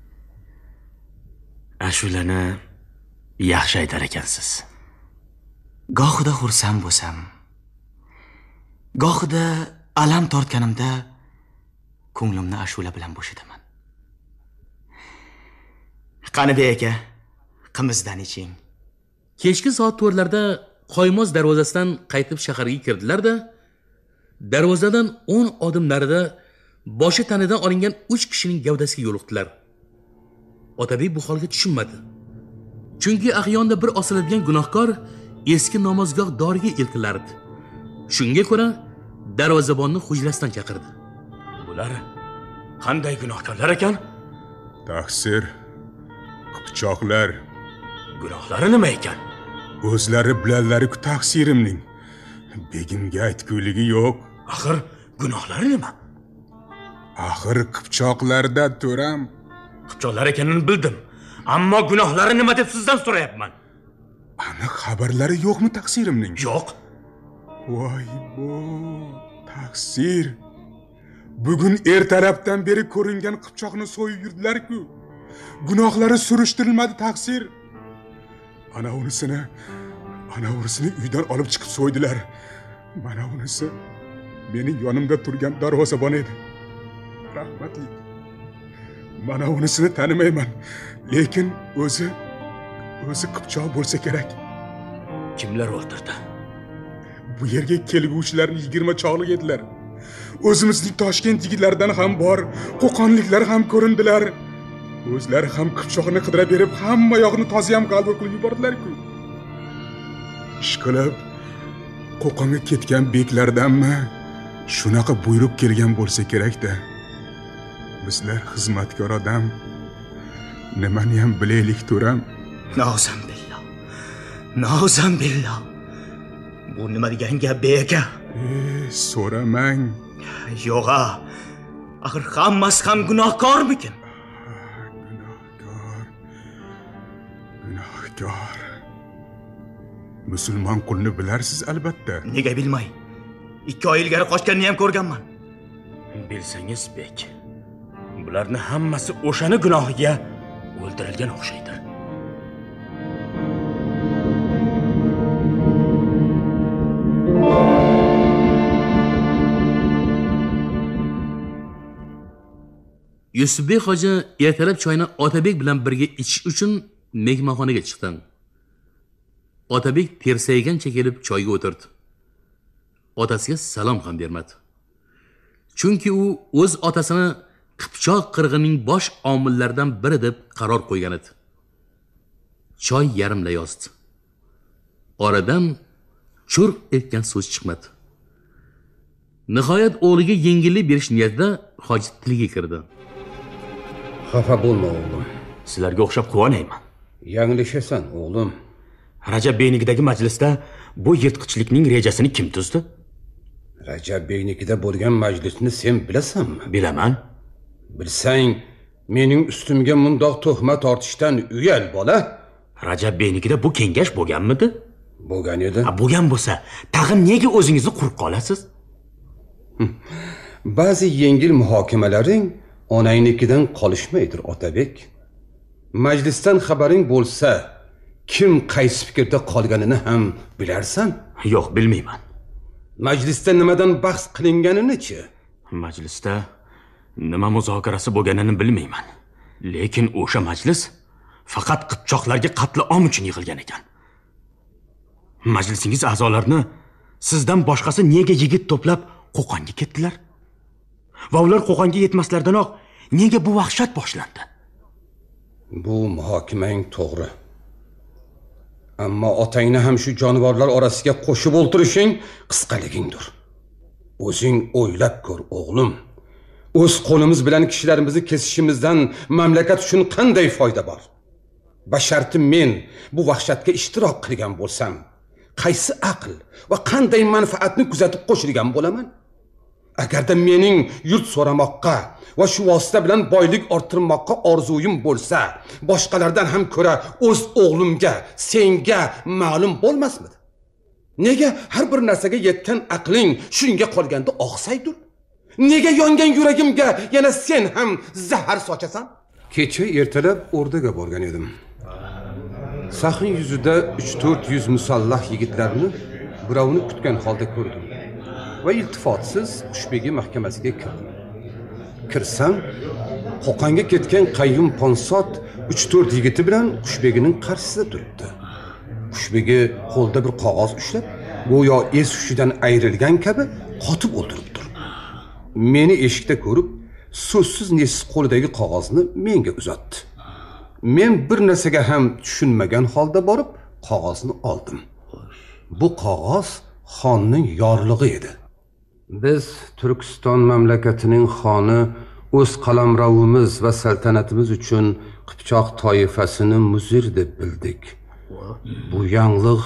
Ashulani yaxshi aytar ekansiz. Gohida xursand bo'lsam, gohida alam tortganimda ko'nglimni ashula bilan bo'shataman. Qani bek aka, qimizdan iching. Kechki soat 4larda Qoymoz darvozasidan qaytib shaharga kirdilar-da, darvozadan 10 odim narida boshi tanidan olingan 3 kishining gavdasiga yo'liqdilar. Otabek bu holga tushunmadi. Chunki Ahyonda bir osiladigan gunohkor eski namozgoh doriga iltilardi. Shunga ko'ra darvozabonni hujrasidan chaqirdi. Bular qanday gunohkorlar ekan? Taqsir, qipchoqlar. Gunohlari nima ekan? O'zlari bilanlari-ku taqsirimning. Begimga aytguligi yo'q. Axir gunohlari nima? Axir qipchoqlarda to'ram. Qipchoqlar ekanini bildim. Ammo gunohlari nima deb sizdan so'rayapman. Aniq xabarlari yo'qmi taqsirimning? Yo'q. Voy bo, taqsir. Bugun ertalabdan beri ko'ringan qipchoqni so'yib yurdilar-ku. Gunohlari surishtirilmadi taqsir. Ana unisini uydan olib chiqib so'ydilar. Mana unisi mening yonimda turgan darvozabon edi. Rahmatli. Mana unisini tanimayman, lekin o'zi qipchoq bo'lsa kerak. Kimlar o'ldirdi? Bu yerga kelguvchilar 20 chog'lik edilar. O'zimizning Toshkent yigitlaridan ham bor, qo'qonliklar ham ko'rindilar. O'zlari ham qipchoqni qidira berib, hamma yoqni tozayam galbur qilib yubordilar-ku. Ishqilib, Qo'qonga ketgan beklardanmi shunaqa buyruq kelgan bo'lsa kerak-da. Bizlar xizmatkor odam, nimani ham bilaylik, to'ram. Nozam billah. Bu nima degan gap beka? So'ramang. Yo'q-a. Axir hammasi ham gunohkormikin? Gunohkor. Musulmon qulni bilarsiz albatta. Nega bilmay? 2 oy ilgari qochganini ham ko'rganman. Bilsangiz bek, bularning hammasi o'shani gunohiga o'ldirilgan o'xshaydi. Yusufbek hoji ertalab choyni Otabek bilan birga ichish uchun mehmonxonaga chiqdi. Otabek tersaygancha kelib choyga o'tirdi. Otasiga salom ham bermadi. Chunki u o'z otasini qipchoq qirg'ining bosh omillaridan biri deb qaror qo'ygan edi. Choy yarimla yozdi. Oradan churq etgan so'z chiqmadi. Nihoyat o'g'liga yengillik berish niyatida hoji tiliga kirdi. Xafa bo'lma o'g'lim. Sizlarga o'xshab quvonayman. Yanglishasan o'g'lim. Rajab beynikidagi majlisda bu yirtqichlikning rejasini kim tuzdi? Rajab beynikida bo'lgan majlisni sen bilasanmi? Bilaman. Bilsang, mening ustimga mundoq tuhmat tortishdan uyal bola. Rajab beynikida bu kengash bo'lganmidi? Bo'lgan edi. Bo'lgan bo'lsa, tag'in nega o'zingizni qurib qolasiz? Ba'zi yengil muhokamalaring onangnikidan qolishmaydir, Otabek. Majlisdan xabaring bo'lsa, kim qaysi fikrda qolganini ham bilarsan? Yo'q, bilmayman. Majlisda nimadan bahs qilinganini-chi? Majlisda nima muzokarasi bo'lganini bilmayman. Lekin o'sha majlis faqat qipchoqlarga qatl-om uchun yig'ilgan ekan. Majlisingiz a'zolarini sizdan boshqasi nega yigit to'plab Qo'qonga ketdilar? Va ular Qo'qonga yetmaslardanoq nega bu vahshat boshlandi? Bu muhokamang to'g'ri. Ammo otangni ham shu jonivorlar orasiga qo'shib o'ltirishing qisqaligingdir. O'zing o'ylab ko'r, o'g'lim. O'z qo'limiz bilan kishilarimizni kesishimizdan mamlakat uchun qanday foyda bor? Basharti men bu vahshatga ishtirok qilgan bo'lsam, qaysi aql va qanday manfaatni kuzatib qo'shilgan bo'laman? Agarda mening yurt so'ramoqqa va shu vosita bilan boylik orttirmoqqa orzuyim bo'lsa, boshqalardan ham ko'ra o'z o'g'limga, senga ma'lum bo'lmasmidi? Nega har bir narsaga yetgan aqling shunga qolganda oqsaydur? Nega yongan yuragimga yana sen ham zahar sochasan? Kecha ertalab o'rdaga borgan edim. Sahn yuzida 3-400 musallah yigitlarni birovni kutgan holda ko'rdim. Va iltifotsiz Qushbegi mahkamasiga kirdim. Kirsam, Qo'qonga ketgan Qayyum Ponsod 3-4 yigiti bilan Qushbegining qarshisida turibdi. Qushbegi qo'lda bir qog'oz ushlab, go'yo es hushidan ayrilgan kabi qotib o'tiribdi. Meni eshikda ko'rib, so'zsiz nesiz qo'lidagi qog'ozni menga uzatdi. Men bir narsaga ham tushunmagan holda borib, qog'ozni oldim. Bu qog'oz xonning yorlig'i edi. Biz Turkiston mamlakatining xoni o'z qalamrovimiz va saltanatimiz uchun Qipchoq toifasini muzir deb bildik. Bu yangliq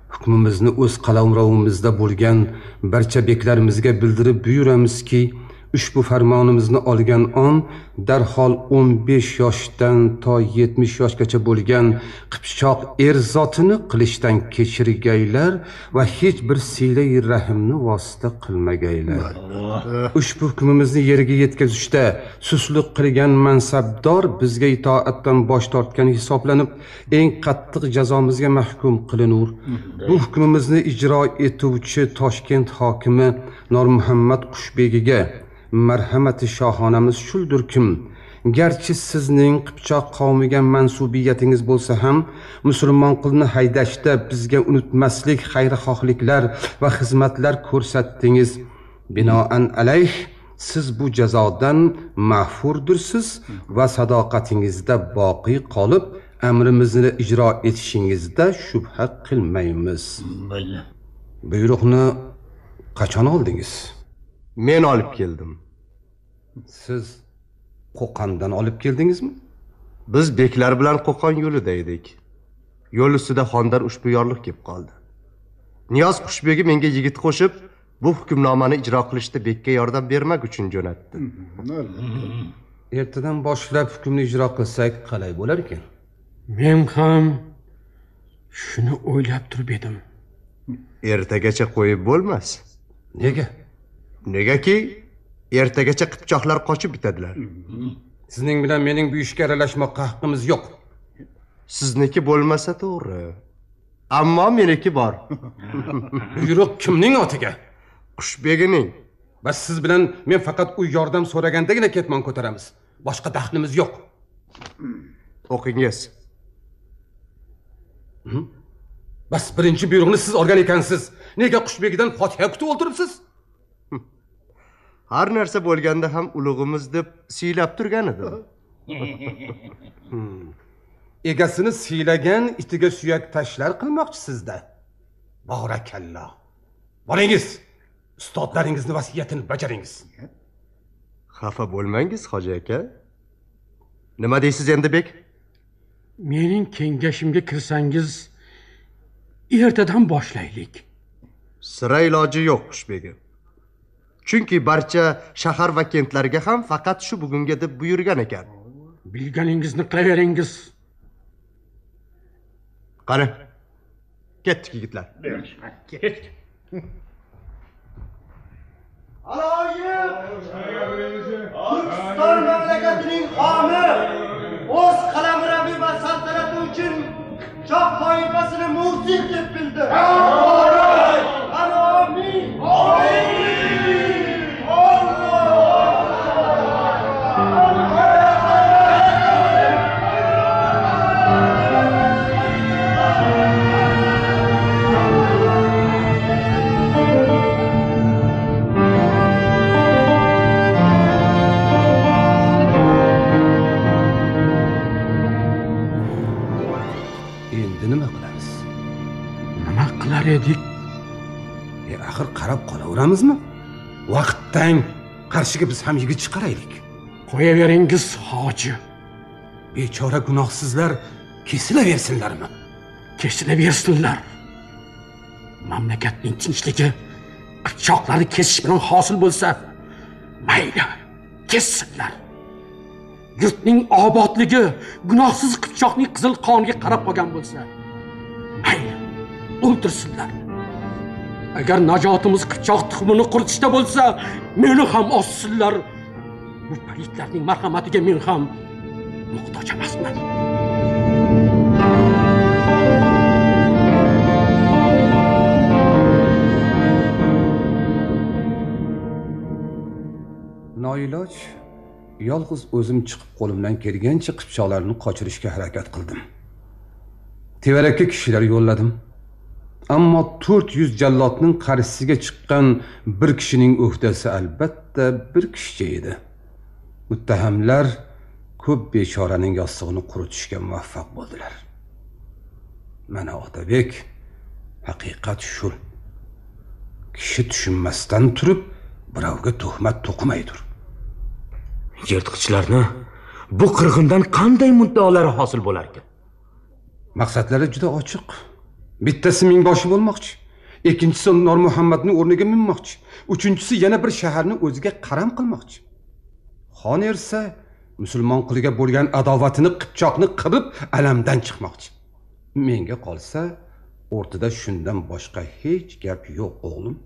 hukmimizni o'z qalamrovimizda bo'lgan barcha beklarimizga bildirib buyuramizki, ushbu farmonimizni olgan on darhol 15 yoshdan to 70 yoshgacha bo'lgan qipchoq er zotini qilishdan kechirgaylar va hech bir siylay rahimni vosita qilmagaylar. Ushbu hukmimizni yerga yetkazishda susluq qilgan mansabdor bizga itoatdan bosh tortgani hisoblanib, eng qattiq jazomizga mahkum qilinur. Bu hukmimizni ijro etuvchi Toshkent hokimi Normuhammad Qushbegiga marhamati shohonamiz shuldirkim, garchi sizning Qipchoq qavmiga mansubiyatingiz bo'lsa ham, musulmon qilni haydashda bizga unutmaslik xayrixohliklar va xizmatlar ko'rsatdingiz. Binoan alayh siz bu jazodan mahfurdirsiz va sadoqatingizda boqiy qolib, amrimizni ijro etishingizda shubha qilmaymiz. Buyruqni qachon oldingiz? Men olib keldim. Siz Qo'qondan olib keldingizmi? Biz beklar bilan Qo'qon yo'lida edik. Yo'l ustida xondar ushbu yorliq kelib qoldi. Niyoz Qushbegi menga yigit qo'shib, bu hukmnomani ijro qilishda bekka yordam bermak uchun jo'natdi. Ertadan boshlab hukmni ijro qilsak qalay bo'lar ekan? Men ham shuni o'ylab turib edim. Ertagacha qo'yib bo'lmas. Nega? Negaki ertagacha qipchoqlar qochib bitadilar. Sizning bilan mening bu ishga aralashmoqqa haqqimiz yo'q. Sizniki bo'lmasa to'g'ri. Ammo meniki bor. Buyruq kimning otiga? Qushbegining. Bas siz bilan men faqat u yordam so'ragandagina ketmon ko'taramiz. Boshqa daxlimiz yo'q. O'qingiz. Bas birinchi buyruqni siz olgan ekansiz. Nega Qushbegidan Fotiha kutib o'tiribsiz? Har narsa bo'lganda ham ulug'imiz deb siylab turgan edi. Egasini siylagan itiga suyak tashlar qilmoqchisizda. Barakalloh. Boringiz, ustodlaringizni vasiyatini bajaringiz. Xafa bo'lmangiz, hoji aka. Nima deysiz endi bek? Mening kengashimga kirsangiz, ertadan boshlaylik. Sira iloji yo'q Qushbegi. Chunki barcha shahar va kentlarga ham faqat shu bugunga deb buyurgan ekan. Bilganingizni qilaveringiz. Qani, ketdik yigitlar. Ketdik. Aloyim! Turkiston mamlakatining xoni o'z qalamrabi va saltanati uchun Qipchoq toifasini mu'zin deb bildi. Amin! Edik. Axir qarab qolaveramizmi? Vaqtdan qarshiga biz ham yigit chiqaraylik. Qo'yaveringiz hoji. Bechora gunohsizlar kesilaversinlarmi? Kesilaversinlar. Mamlakatning tinchligi qipchoqlarni kesish bilan hosil bo'lsa, mayli, kessinlar. Yurtning obodligi gunohsiz qipchoqning qizil qoniga qarab qolgan bo'lsa, mayli, o'ldirsinlar. Agar najotimiz Qipchoq tuxumini quritishda bo'lsa, meni ham ossinlar. Bu palitlarning marhamatiga men ham muhtoj emasman. Noiloj yolg'iz o'zim chiqib qo'limdan kelgancha qipchoqlarni qochirishga harakat qildim. Tevarakka kishilar yo'lladim. Ammo 400 jallodning qarshisiga chiqqan bir kishining o'hdasi albatta bir kishicha edi. Muttahamlar ko'p bechoraning yostig'ini quritishga muvaffaq bo'ldilar. Mana Otabek, haqiqat shu. Kishi tushunmasdan turib birovga tuhmat to'qimaydir. Yirtqichlarni bu qirg'indan qanday muddaolar hosil bo'lar ekan? Maqsadlari juda ochiq. Bittasi mingboshi bo'lmoqchi, ikkinchisi Nur Muhammadning o'rniga minmoqchi, uchinchisi yana bir shaharni o'ziga qaram qilmoqchi. Xon esa musulmon qiliga bo'lgan adovatini qipchoqni qirib alamdan chiqmoqchi. Menga qolsa, o'rtada shundan boshqa hech gap yo'q, o'g'lim.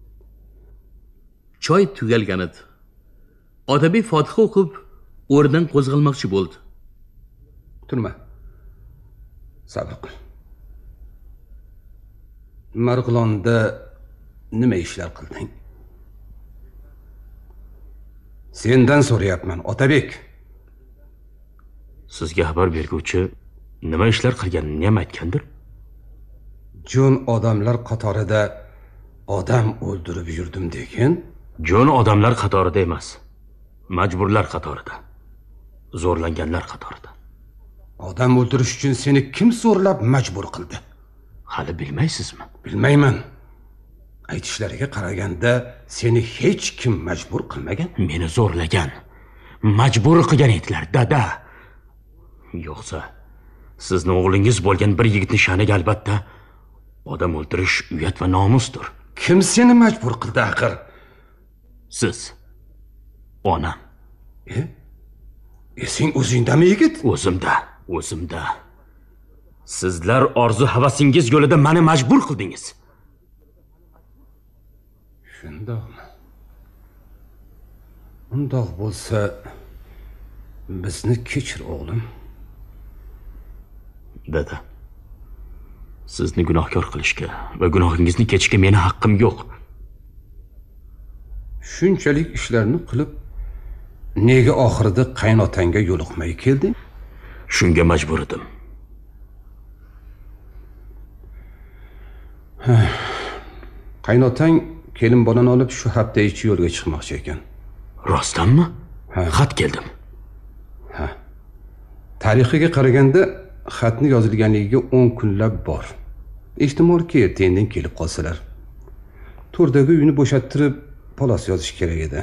Choy tugalgan edi. Otabek Fotiha o'qib, o'rnidan qo'zg'almoqchi bo'ldi. Turma. Sabr qil. Marg'ilonda nima ishlar qilding? Sendan so'rayapman, Otabek. Sizga xabar berguvchi nima ishlar qilganini ham aytgandir? Jon odamlar qatorida odam o'ldirib yurdim degan? Jon odamlar qatorida emas, majburlar qatorida. Zo'rlanganlar qatorida. Odam o'ldirish uchun seni kim zo'rlab majbur qildi? Hali bilmaysizmi? Bilmayman. Aytishlariga qaraganda seni hech kim majbur qilmagan. Meni zo'rlagan, majbur qilgan edilar, dada. Yo'qsa, sizni o'g'lingiz bo'lgan bir yigitni sha'niga albatta odam o'ldirish uyat va nomusdir. Kim seni majbur qildi axir? Siz. Onam. Sen o'zingdami yigit? O'zimda. Sizlar orzu havasingiz yo'lida meni majbur qildingiz. Shundoqmi? Undoq bo'lsa, bizni kechir, o'g'lim. Dada, sizni gunohkor qilishga va gunohingizni kechishga meni haqqim yo'q. Shunchalik ishlarni qilib, nega oxirida qaynotangga yo'liqmay kelding? Shunga majbur edim. Qaynotang kelin bolani olib shu hafta ichi yo'lga chiqmoqchi ekan. Rostdanmi? Xat keldim. Tarixiga qaraganda xatni yozilganligiga 10 kunlab bor. Ehtimolki ertadan kelib qolsalar. To'rdagi uyni bo'shattirib polos yozish kerak edi.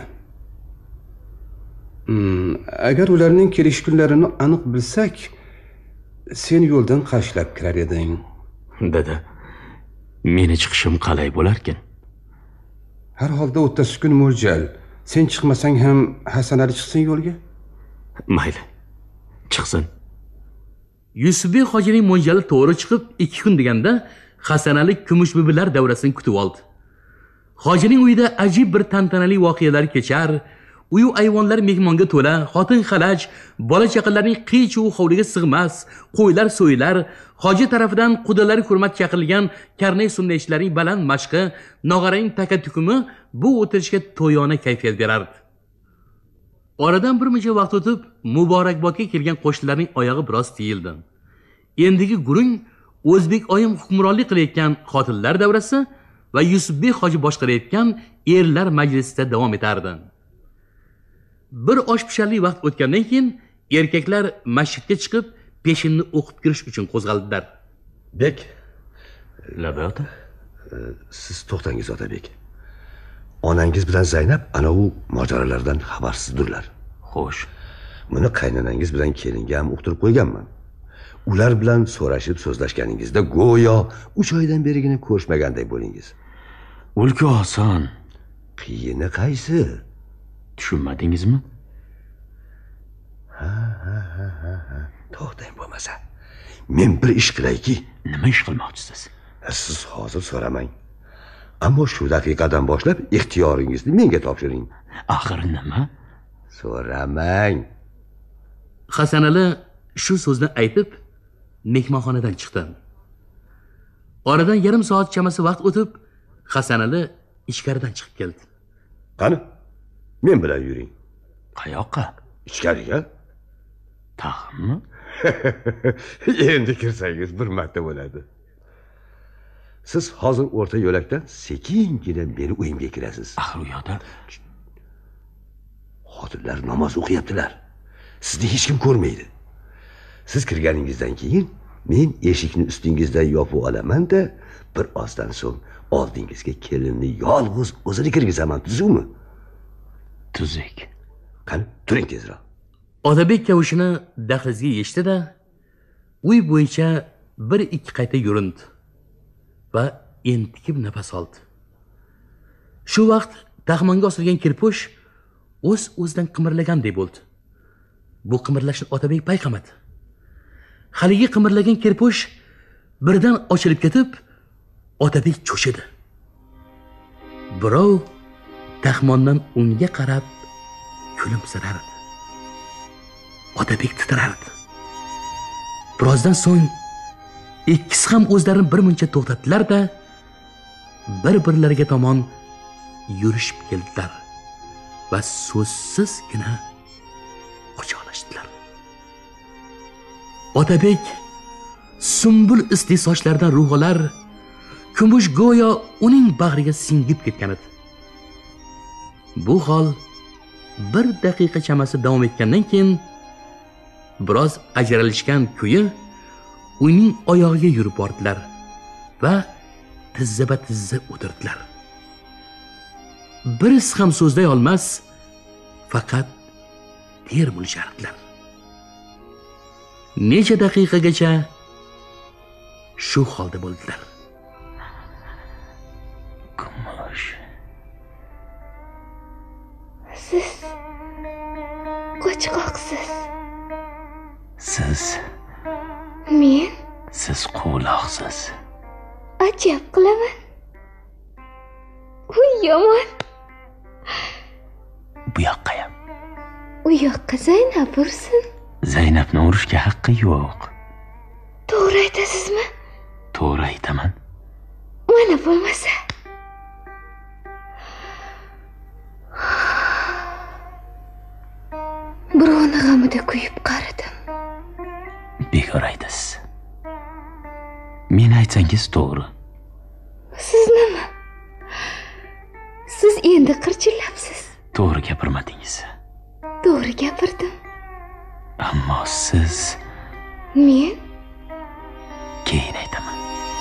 Agar ularning kelish kunlarini aniq bilsak, sen yo'ldan qarshilab kirar eding. Dada, meni chiqishim qalay bo'larkin? Har holda 30 kun mo'ljal. Sen chiqmasang ham Hasan Ali chiqsin yo'lga. Mayli. Chiqsin. Yusufbek hojining mo'ljali to'g'ri chiqib 2 kun deganda Hasan Ali kumushbibilar davrasini kutib oldi. Hojining uyida ajib bir tantanali voqealar kechar, uy ayvonlar mehmonga to'la, xotin xalaj, bola chaqalarning qiy-chuv hovliga sig'mas, qo'ylar so'yilar, hoji tarafidan qudalari hurmat chaqirilgan karnay sunnatchilarning baland mashqi, nog'araning takatukumi bu o'tirishga to'yona kayfiyat berardi. Oradan bir muncha vaqt o'tib, muborakbodga kelgan qo'shnilarning oyog'i biroz tiyildi. Endigi gurung O'zbek oyim hukmronlik qilayotgan xotinlar davrasi va Yusufbek hoji boshqarayotgan erlar majlisida davom etardi. Bir oshpishanli vaqt o'tgandan keyin erkaklar masjidga chiqib, peshinni o'qib kirish uchun qo'zg'aldilar. Bek, Labata, siz to'xtangiz Otabek. Onangiz bilan Zaynab ana u mojarolardan xabarsizdirlar. Xo'sh. Buni qaynonangiz bilan kelinga ham uqtirib qo'yganman. Ular bilan so'rashib so'zlashganingizda go'yo 3 oydan berigina ko'rishmaganday bo'lingiz. O'lka oson. Qiyini qaysi? Tushunmadingizmi? Ha. To'xtang bo'lmasa. Men bir ish qilayki. Nima ish qilmoqchisiz? Siz hozir so'ramang. Ammo shu daqiqadan boshlab ixtiyoringizni menga topshiring. Axir nima? So'ramang. Hasan Ali shu so'zni aytib, mehmonxonadan chiqdi. Oradan yarim soat chamasi vaqt o'tib, Hasan Ali ichkaridan chiqib keldi. Qani? Men bilan yuring. Qayoqqa? Ichkariga. Tag'mi? Endi kirsangiz bir marta bo'ladi. Siz hozir o'rta yo'lakdan sekingina meni uyimga kirasiz. Axir u yoqda xotinlar namoz o'qiyaptilar. Sizni hech kim ko'rmaydi. Siz kirganingizdan keyin men eshikni ustingizdan yopib olaman-da, bir ozdan so'ng oldingizga kelinni yolg'iz o'zini kirgizaman, tuzukmi? Tuzuk. Qani, turing tezroq. Otabek kavushini dahlizga yechdi-da, uy bo'yicha 1-2 qayta yurindi va entikib nafas oldi. Shu vaqt taxmonga osilgan kirpush o'z-o'zidan qimirlagandek bo'ldi. Bu qimirlashni Otabek payqamadi. Haligi qimirlagan kirpush birdan ochilib ketib, Otabek cho'chidi. Birov taxmondan unga qarab kulimsirardi. Otabek titrardi. Birozdan so'ng ikkisi ham o'zlarini bir muncha to'xtatdilar-da, bir-birlariga tomon yurishib keldilar va so'zsizgina quchoqlashdilar. Otabek sumbul isli sochlaridan ruholar kumush go'yo uning bag'riga singib ketgan edi. Bu hol bir daqiqa chamasi davom etgandan keyin biroz ajralishgan kuyi uning oyog'iga yurib bordilar va tizza-tizza o'tirdilar. Birisi ham so'zlay olmas, faqat ter bo'lishardilar. Necha daqiqagacha shu holda bo'ldilar. Kumush. Siz qo'chqoqsiz. Siz. Men? Siz quvloqsiz. Ajab qilaman. U yomon. Bu yoqqa ham. U yoqqa Zaynab ursin. Zaynabni urishga haqqi yo'q. To'g'ri aytasizmi? To'g'ri aytaman. Mana bo'lmasa. Birovni g'amida kuyib qaradim. Bekor aytasiz. Men aytsangiz to'g'ri. Siz nima? Siz endi qirchillabsiz. To'g'ri gapirmadingiz. To'g'ri gapirdim. Ammo siz... Men? Keyin aytaman.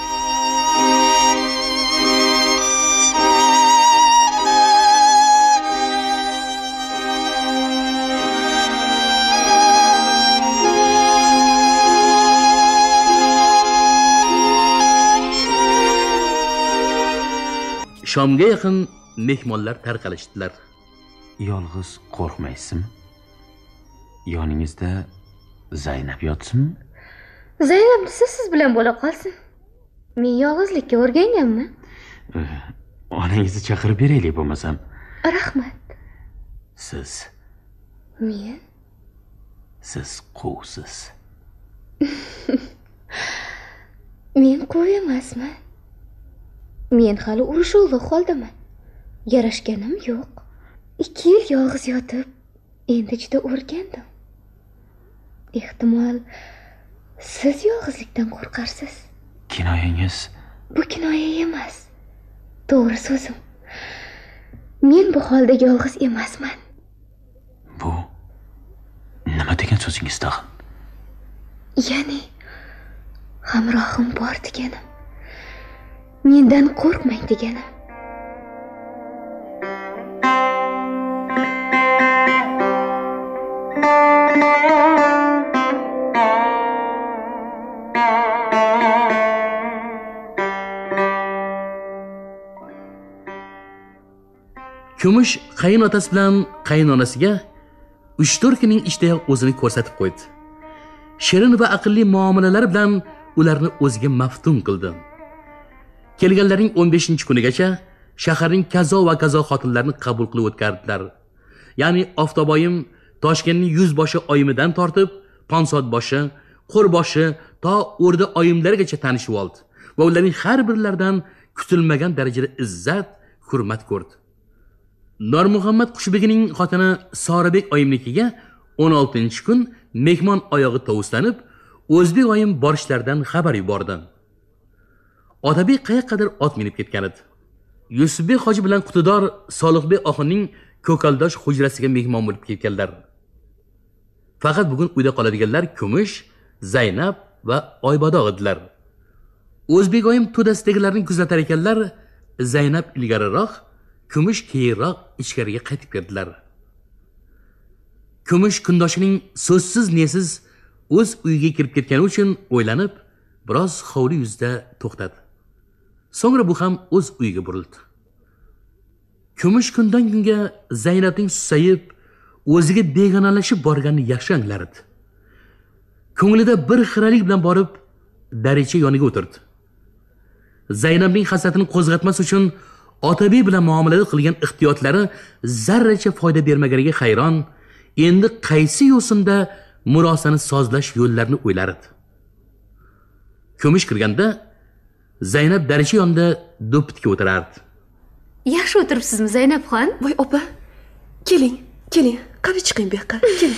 Shomga yaqin mehmonlar tarqalishdilar. Yolg'iz qo'rqmaysizmi? Yoningizda Zaynab yotsinmi? Zaynab desa siz bilan bo'la qolsin. Men yolg'izlikka o'rganganman. Onangizni chaqirib beraylik bo'lmasam. Rahmat. Siz. Men? Siz quvsiz. Men quv emasman. Men hali urishuvli holdaman. Yarashganim yo'q. 2 yil yolg'iz yotib, endi juda o'rgandim. Ehtimol siz yolg'izlikdan qo'rqarsiz. Kinoyangiz? Bu kinoya emas. To'g'ri so'zim. Men bu holda yolg'iz emasman. Bu nima degan so'zingiz tag'in? Ya'ni hamrohim bor deganim. Mendan qo'rqmang deganim. Kumush qayinotasi bilan qayinonasiga 3-4 kunning ichida o'zini ko'rsatib qo'ydi. Shirin va aqlli muomalalari bilan ularni o'ziga maftun qildi. Kelganlarning 15-kunigacha shaharning kazo va kazo xotinlarini qabul qilib o'tkardilar. Ya'ni Oftoboyim Toshkentning 100 boshi oyimidan tortib, Ponsod boshi, Qo'rboshi to O'rda oyimlarigacha tanishib oldi va ularning har birlaridan kutilmagan darajada izzat, hurmat ko'rdi. Normuhammad Qushbegining xotini Sorabek oyimnikiga 16-kun mehmon oyog'i tovuslanib, O'zbek oyim borishlaridan xabar yubordi. Otabek qayoqqadir ot minib ketgan edi. Yusufbek hoji bilan Qutidor Solihbek oxunning ko'kaldosh hujrasiga mehmon bo'lib ketganlar. Faqat bugun uyda qoladiganlar Kumush, Zaynab va Oybodoq edilar. O'zbek oyim to'dasidagilarni kuzatar ekanlar, Zaynab ilgariroq, Kumush keyinroq ichkariga qaytib kirdilar. Kumush kundoshining so'zsiz nesiz o'z uyiga kirib ketgani uchun o'ylanib, biroz hovli yuzida to'xtadi. So'ngra bu ham o'z uyiga burildi. Kumush kundan kunga Zaynabning susayib, o'ziga begonalashib borganini yaxshi anglar edi. Ko'nglida bir xiralik bilan borib, daricha yoniga o'tirdi. Zaynabning hasratini qo'zg'atmas uchun Otabek bilan muomalada qilgan ehtiyotlari zarracha foyda bermaganiga hayron, endi qaysi yo'sinda murosani sozlash yo'llarini o'ylar edi. Kumush kirganda Zaynab daricha yonida do'ppitga o'tirardi. Yaxshi o'tiribsizmi Zaynabxon? Voy opa, keling, qani chiqing bu yoqqa, keling.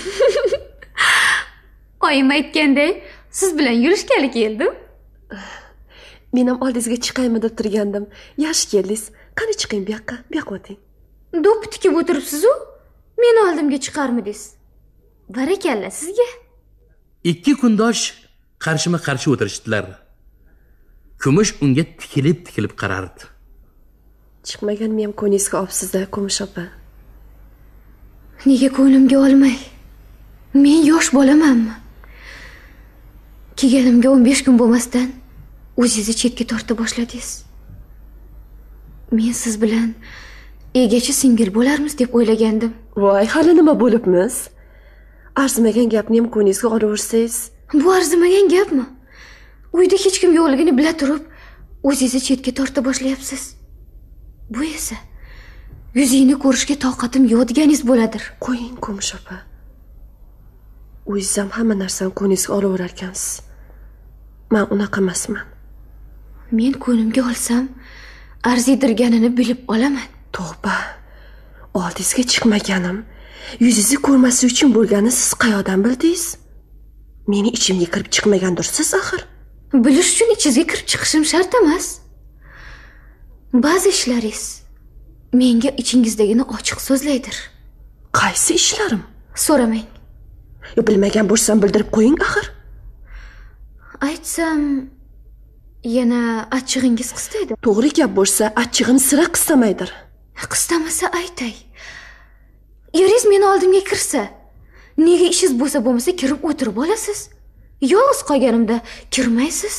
Oyim aytganday, siz bilan yurishgani keldim. Men ham oldingizga chiqaymi deb turgandim. Yaxshi keldingiz. Qani chiqing bu yoqqa o'ting. Do'ppitga o'tiribsiz-ku, meni oldimga chiqarmidingiz? Barakalla sizga. Ikki kundosh qarshima-qarshi o'tirishdilar. Kumush unga tikilib qarardi. Chiqmaganmi ham ko'nglingizga olibsiz-da, Kumush opa. Nega ko'nglimga olmay? Men yosh bolamanmi? Kelganimga 15 kun bo'lmasdan o'zingizni chetga torta boshladingiz. Men siz bilan egachi singil bo'larmiz deb o'ylagandim. Voy, hali nima bo'libmiz? Arzimagan gapni ham ko'nglingizga olaversangiz. Bu arzimagan gapmi? Uyda hech kim yo'qligini bila turib, o'zingizni chetga torta boshlayapsiz. Bu esa yuzingni ko'rishga toqatim yo'q deganingiz bo'ladir. Qo'ying, Kumush opa. O'zingiz ham hamma narsani ko'nglingizga olaverar ekansiz. Men unaqa emasman. Men ko'nglimga olsam, arziydirganini bilib olaman. Tavba. Oldingizga chiqmaganim, yuzingizni ko'rmaslik uchun bo'lganini siz qayoqdan bildingiz? Meni ichimga kirib chiqmagandirsiz axir. Bilish uchun ichingizga kirib chiqishim shart emas. Ba'zi ishlaringiz menga ichingizdagini ochiq so'zlaydir. Qaysi ishlarim? So'ramang. Bilmagan bo'lsam bildirib qo'ying axir. Aytsam yana achchig'ingiz qistaydi. To'g'ri gap bo'lsa, achchig'im sira qistamaydir. Qistamasa aytay. Eringiz meni oldimga kirsa, nega ishingiz bo'lsa kirib o'tirib olasiz? Yolg'iz qolganimda kirmaysiz?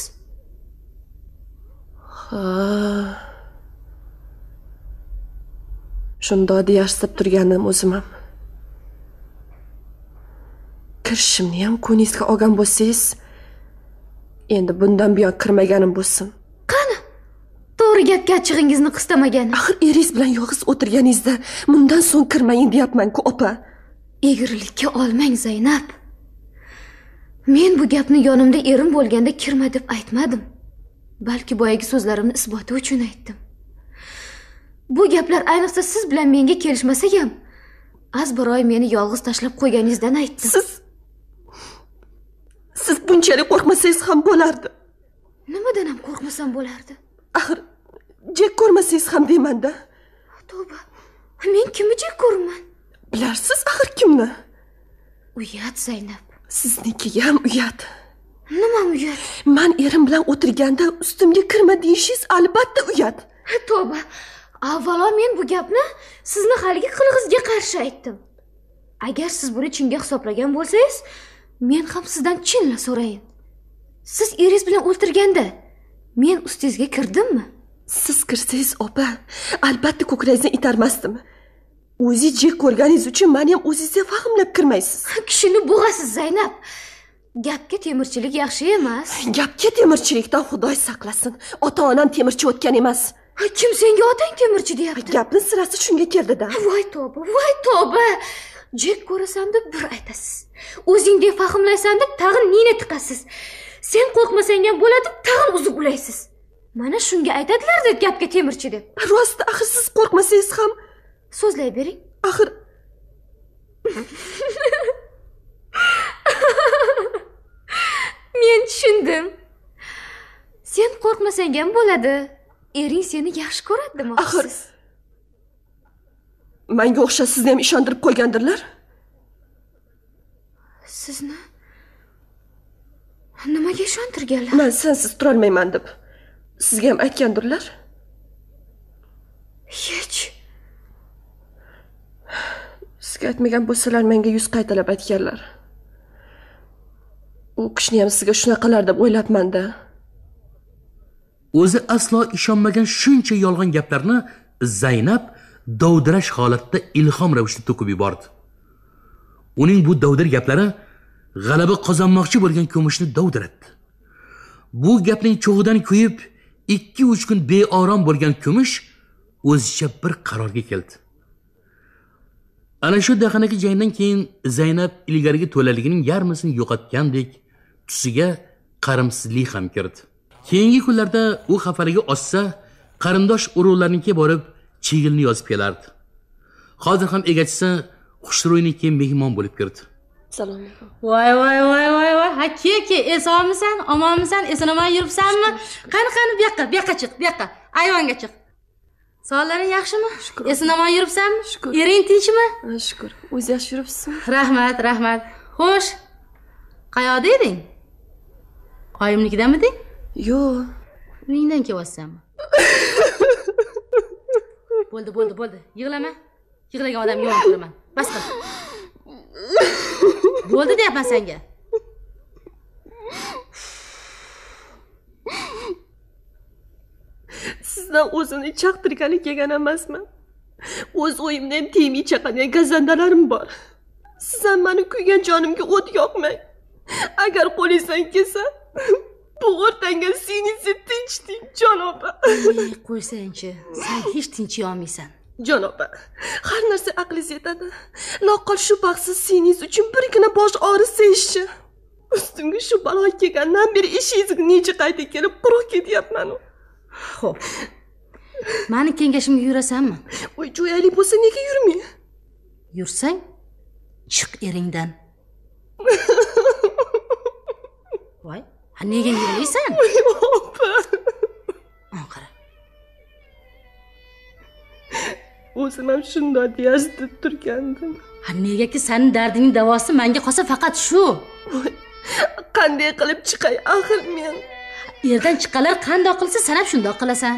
Shundoq deyarsiz turganim o'zim ham. Kirishimni ham ko'nglingizga olgan bo'lsangiz, endi bundan buyon kirmaganim bo'lsin. Qani? To'g'ri gapga achchig'ingizni qistamagan. Axir eringiz bilan yolg'iz o'tirganingizda bundan so'ng kirmaying deyapman-ku, opa. Egrilikka olmang Zaynab. Men bu gapni yonimda erim bo'lganda kirma deb aytmadim. Balki boyagi so'zlarimni isboti uchun aytdim. Bu gaplar ayniqsa siz bilan menga kelishmasa ham, azbaroy meni yolg'iz tashlab qo'yganingizdan aytdim. Siz bunchalik qo'rqmasangiz ham bo'lardi. Nimadan ham qo'rqmasam bo'lardi? Axir jek ko'rmasangiz ham deyman-da. Tavba. Men kimni jek ko'raman? Bilarsiz axir kimni? Uyat Zaynab. Sizniki ham uyat. Nima uyat? Men erim bilan o'tirganda ustimga kirma deyishingiz albatta uyat. Tavba. Avvalo men bu gapni sizni haligi qilg'izga qarshi aytdim. Agar siz buni chinga hisoblagan bo'lsangiz, men ham sizdan chinla so'rayin. Siz eringiz bilan o'ltirganda men ustingizga kirdimmi? Siz kirsangiz, opa, albatta ko'kragingizdan itarmasdim. O'zingiz jek ko'rganingiz uchun meni ham o'zingizga fahmlab kirmaysiz. Kishini bo'g'asiz Zaynab. Gapga temirchilik yaxshi emas. Gapga temirchilikdan Xudoy saqlasin. Ota-onam temirchi o'tgan emas. Kim senga otang temirchi deyapti? Gapning sirasi shunga keldi-da. Voy tavba. Jek ko'rasan deb bir aytasiz. O'zingdek fahmlaysan deb tag'in nina tiqasiz. Sen qo'rqmasang ham bo'ladi, tag'in uzib ulaysiz. Mana shunga aytadilar deb gapga temirchi deb. Rost, axir siz qo'rqmasangiz ham so'zlay bering. Axir men tushundim. Sen qo'rqmasang ham bo'ladi. Ering seni yaxshi ko'radi demoqchisiz. Menga o'xshash sizni ham ishontirib qo'ygandirlar. Sizni nimaga ishontirganlar? Men sensiz tura olmayman deb sizga ham aytgandirlar. Hech. Sizga aytmagan bo'lsalar menga 100 qaytalab aytganlar. U kishini ham sizga shunaqalar deb o'ylabman-da. o'zi aslo ishonmagan shuncha yolg'on gaplarni Zaynab dovdirash holatda ilhom ravishida to'kib yubordi. Uning bu dovdir gaplari g'alaba qozonmoqchi bo'lgan Kumushni dovdiratdi. Bu gapning cho'g'idan kuyib 2-3 kun beorom bo'lgan Kumush o'zicha bir qarorga keldi. Ana shu dahanaki jangdan keyin Zaynab ilgarigi to'laligining yarmisini yo'qotgandek tusiga qarimsizlik ham kirdi. Keyingi kunlarda u xafaligi oshsa, qarindosh urug'larnikiga borib chigilni yozib kelardi. Hozir ham egachisi Xushro'ynikiga mehmon bo'lib kirdi. Assalomu alaykum. Voy. Ha, ke, esobmisan, omonmisan, esonaman yuribsanmi? Qani, bu yoqqa chiq, bu yoqqa. Ayvonga chiq. Sonlaring yaxshimi? Esonaman yuribsanmi? Ering tinchmi? Shukr. O'zi yaxshi yuribsizmi? Rahmat. Xo'sh. Qayoqda eding? Oyimnikidamiding? Yo'q. Uyingdan kelyapsanmi? Bo'ldi. Yig'lama. Yig'lagan odam yomon ko'raman. Bas qil. Bo'ldi deyapman senga. Sizdan o'zini chaqtirgani kelgan emasman. O'z o'yimda ham tegmay chaqagan gazandalarim bor. Siz ham meni kuygan jonimga o't yoqmang. Agar qo'lingizdan kelsa, bu o'rtanga singizni tinchting, jon opa. Qo'ysangchi, sen hech tinchiy olmaysan. Jon opa, har narsa aqlingiz yetadi. Loqal shu baxtsiz singiz uchun birgina bosh og'risi. Ustimga shu balo kelgandan beri ishingizga necha qayta kelib quruq ketyapman. Xo'p. Meni kengashimga yurasanmi? Voy, jo'yali bo'lsa nega yurmay? Yursang, chiq eringdan. Voy, nega yig'laysan? Voy, opa. Qara. O'zim ham shunday deyash deb turgandim. Negaki sening dardingning davosi menga qolsa faqat shu. Qanday qilib chiqay axir men? Yerdan chiqqanlar qanday qilsa, sen ham shunday qilasan.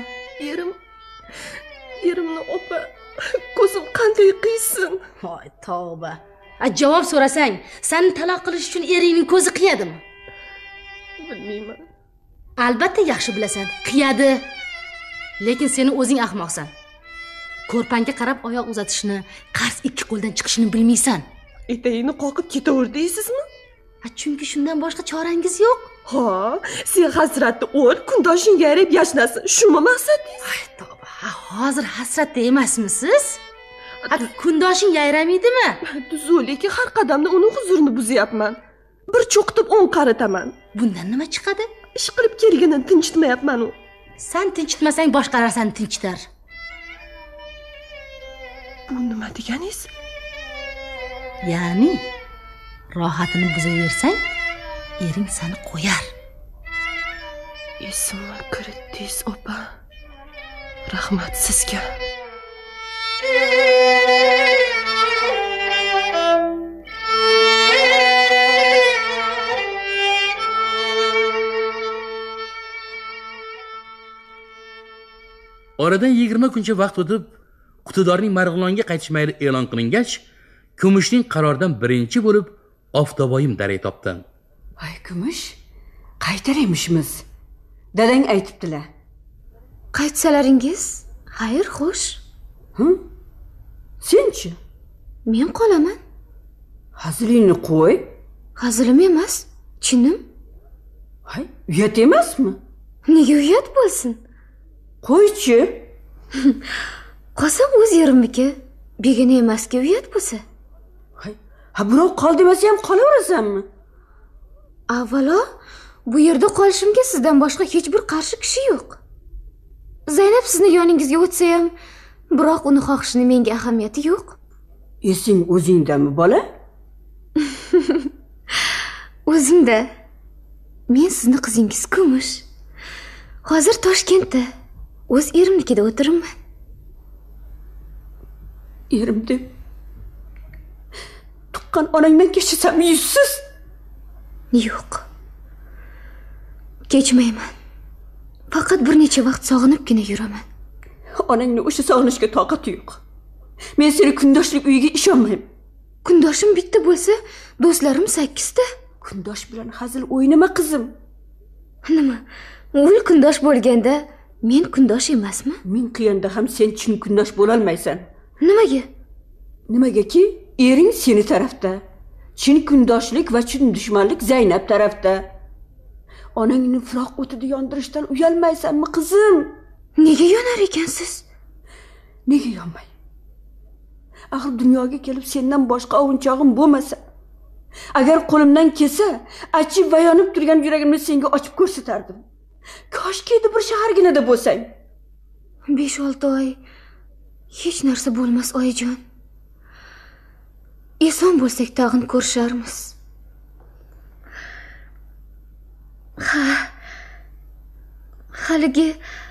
Erimni opa, ko'zim qanday qiysin? Voy, tavba. Javob so'rasang, seni taloq qilish uchun eringning ko'zi qiyadimi? Bilmayman. Albatta yaxshi bilasan, qiyadi. Lekin seni o'zing ahmoqsan. Ko'rpangga qarab oyoq uzatishni, qars ikki qo'ldan chiqishini bilmaysan. Etagingni qoqib ketaver deysizmi? Chunki shundan boshqa chorangiz yo'q. Ha, sen hasratni o'l, kundoshing yayrab yashnasin. Shumi maqsadingiz? Ay, tavba. Hozir hasratda emasmisiz? Kundoshing yayramaydimi? Tuzu, lekin har qadamda uning huzurini buzyapman. Bir cho'qitib 10 qarataman. Bundan nima chiqadi? Ish qilib kelganidan tinchitmayapman u. Sen tinchitmasang boshqalar seni tinchitar. Bu nima deganingiz? Ya'ni rohatini buzaversang, ering seni qo'yar. Esimga kiritdingiz, opa. Rahmat sizga. Oradan 20 kuncha vaqt o'tib, Qutidorning Marg'ilonga qaytish mayli e'lon qilingach, Kumushning qarordan birinchi bo'lib Oftoboyim daray topdi. Voy Kumush, qaytaraymışmiz. Dadang aytibdilar. Qaytsalaringiz? Xayr, xo'sh. Senchi? Men qolaman. Hazilingni qo'y. Hazilim emas, chinim. Hay, uyat emasmi? Nega uyat bo'lsin? Qo'ychi. Qosam o'z yerimniki, begona emasga uyat bo'lsa. Ha, birov qol demasa ham qolaverasanmi? Avvalo, bu yerda qolishimga sizdan boshqa hech bir qarshi kishi yo'q. Zaynab sizni yoningizga o'tsa ham, biroq uni xohishini menga ahamiyati yo'q. Esing o'zingdami, bola? O'zimda. Men sizni qizingiz Kumush. Hozir Toshkentda o'z erimnikida o'tiribman. Erim deb tuqqan onangdan kechsam yuzsiz. Yo'q. Kechmayman. Faqat bir necha vaqt sog'inibgina yuraman. Onangni o'sha sog'inishga toqati yo'q. Men seni kundoshlik uyiga ishonmayman. Kundoshim bitta bo'lsa, do'stlarim 8 ta. Kundosh bilan hazil o'ynama qizim. Nima? O'g'il kundosh bo'lganda men kundosh emasmi? Men qiyanda ham sen chin kundosh bo'la olmaysan. Nimaga? Nimagaki? Ering seni tarafda. Chin kundoshlik va chin dushmanlik Zaynab tarafda. Onangni firoq o'tida yondirishdan uyalmaysanmi, qizim? Nega yonar ekansiz? Nega yonmay? Axir dunyoga kelib sendan boshqa ovunchog'im bo'lmasa, agar qo'limdan kelsa, achib va yonib turgan yuragimni senga ochib ko'rsatardim. Koshki edi bir shaharginada bo'lsang. 5-6 oy hech narsa bo'lmas oyijon. Eson bo'lsak tag'in ko'risharmiz. Haligi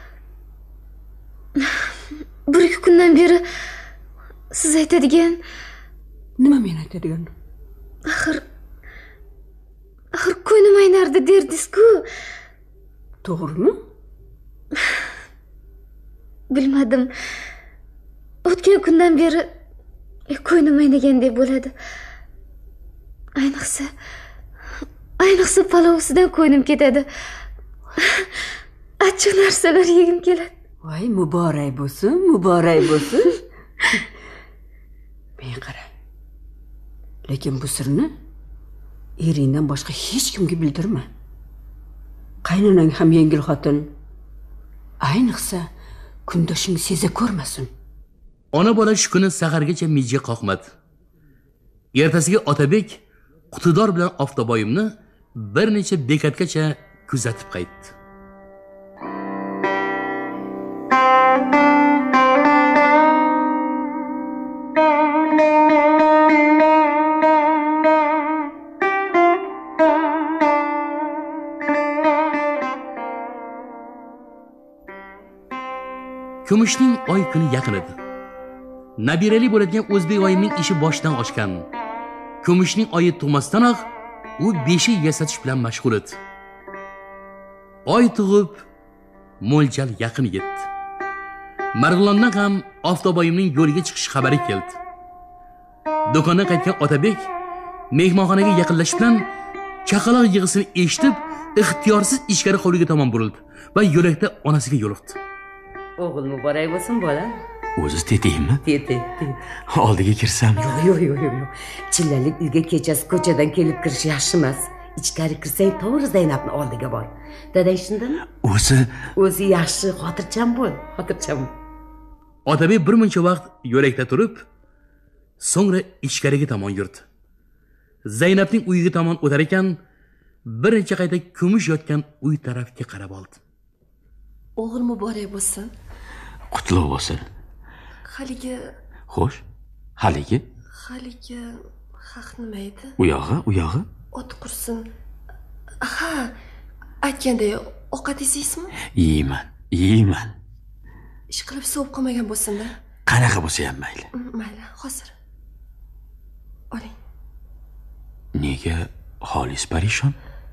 1-2 kundan beri siz aytadigan nima men aytadigan? Axir ko'nglim aynardi derdingiz-ku. To'g'rimi? Bilmadim. O'tgan kundan beri ko'nglim aynagandek bo'ladi. Ayniqsa palovsidan ko'nglim ketadi. Achchiq narsalar yegim keladi. Voy, muborak bo'lsin, muborak bo'lsin. Men qara. Lekin bu sirni eringdan boshqa hech kimga bildirma. Qaynonang ham yengil xotin. Ayniqsa kundoshing seza ko'rmasin. Ona bola shu kuni sahargacha mijga qoqmadi. Ertasiga Otabek Qutidor bilan Oftoboyimni bir necha bekatgacha kuzatib qaytdi. Kumushning oy kuni yaqin edi. Nabirali bo'ladigan O'zbek oyimning ishi boshdan ochgan. Kumushning oyi tug'masdanoq u beshi yasatish bilan mashg'ul edi. Oy tug'ib mo'ljal yaqin yetdi. Marg'ilondan ham Oftoboyimning yo'liga chiqish xabari keldi. Do'kondan qaytgan Otabek mehmonxonaga yaqinlashish bilan chaqaloq yig'isini eshitib, ixtiyorsiz ichkari hovliga tomon burildi va yo'lakda onasiga yo'liqdi. O'g'il muborak bo'lsin bolam. O'ziz tetaymi? Tete. Oldiga kirsam? Yo'q. Chillalik uyga kechasi ko'chadan kelib kirish yaxshi emas. Ichkari kirsang to'g'ri Zaynabni oldiga bor. Dadang shundami? O'zi yaxshi, xotirjam bo'l. Otabek bir muncha vaqt yo'lakda turib, so'ngra ichkariga tomon yurdi. Zaynabning uyiga tomon o'tar ekan, bir necha qayta kumush yotgan uy tarafga qarab oldi. O'g'il muborak bo'lsin. Qutlug' bo'lsin. Xo'sh, haligi haq nima edi? U yog'i? Ot qursin. Ha, aytganday ovqat yeysizmi? Yeyman. Ish qilib sovib qolmagan bo'lsin-da. Qanaqa bo'lsa ham mayli. Mayli, hozir. Oling. Nega xolis parishon?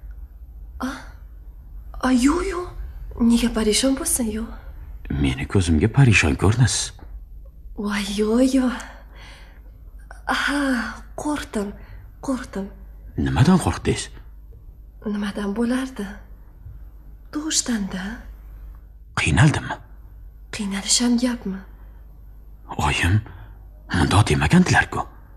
Yo'q. Nega parishon bo'lsin, yo'q. Meni ko'zimga parishon ko'rinasiz. Voy, yo'q. Ha, qo'rqdim. Nimadan qo'rqdingiz? Nimadan bo'lardi? Tug'ishdan-da. Qiynaldimmi? Qiynalish ham gapmi? Oyim mundoq demagandilar-ku.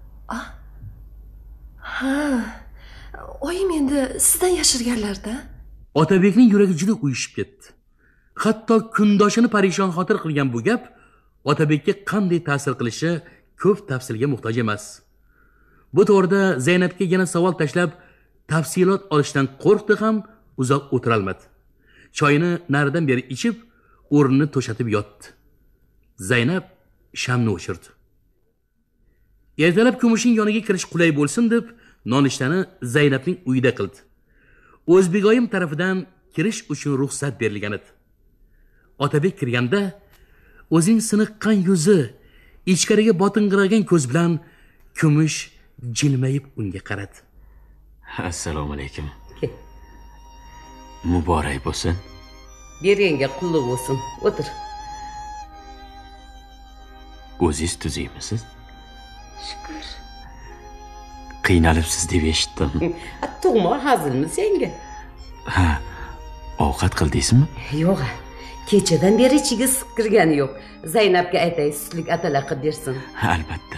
Ha. Oyim endi sizdan yashirganlar-da. Otabekning yuragi juda uyishib ketdi. Hatto kundoshini parishon xotir qilgan bu gap Otabekka qanday ta'sir qilishi ko'p tafsilga muhtoj emas. Bu to'g'rida Zaynabga yana savol tashlab, tafsilot olishdan qo'rqdi ham uzoq o'tira olmadi. Choyini naridan beri ichib, o'rnini to'shatib yotdi. Zaynab shamni o'chirdi. Ertalab Kumushning yoniga kirish qulay bo'lsin deb, nonushtani Zaynabning uyida qildi. O'zbegoyim tarafidan kirish uchun ruxsat berilgan edi. Otabek kirganda o'zining siniqqan yuzi, ichkariga boting'iragan ko'z bilan Kumush jilmayib unga qaradi. Assalomu alaykum. Muborak bo'lsin. Berganga qulluq bo'lsin. O'tir. O'zingiz tuzaymisiz? Shukr. Qiynalibsiz deb eshitdim. Tug'ma hazilmi senga? Ha, Ovqat qildingizmi? Yo'q. Kechadan beri ichiga sut kirgani yo'q. Zaynabga aytay, sutlik atalar qilib bersin. Albatta.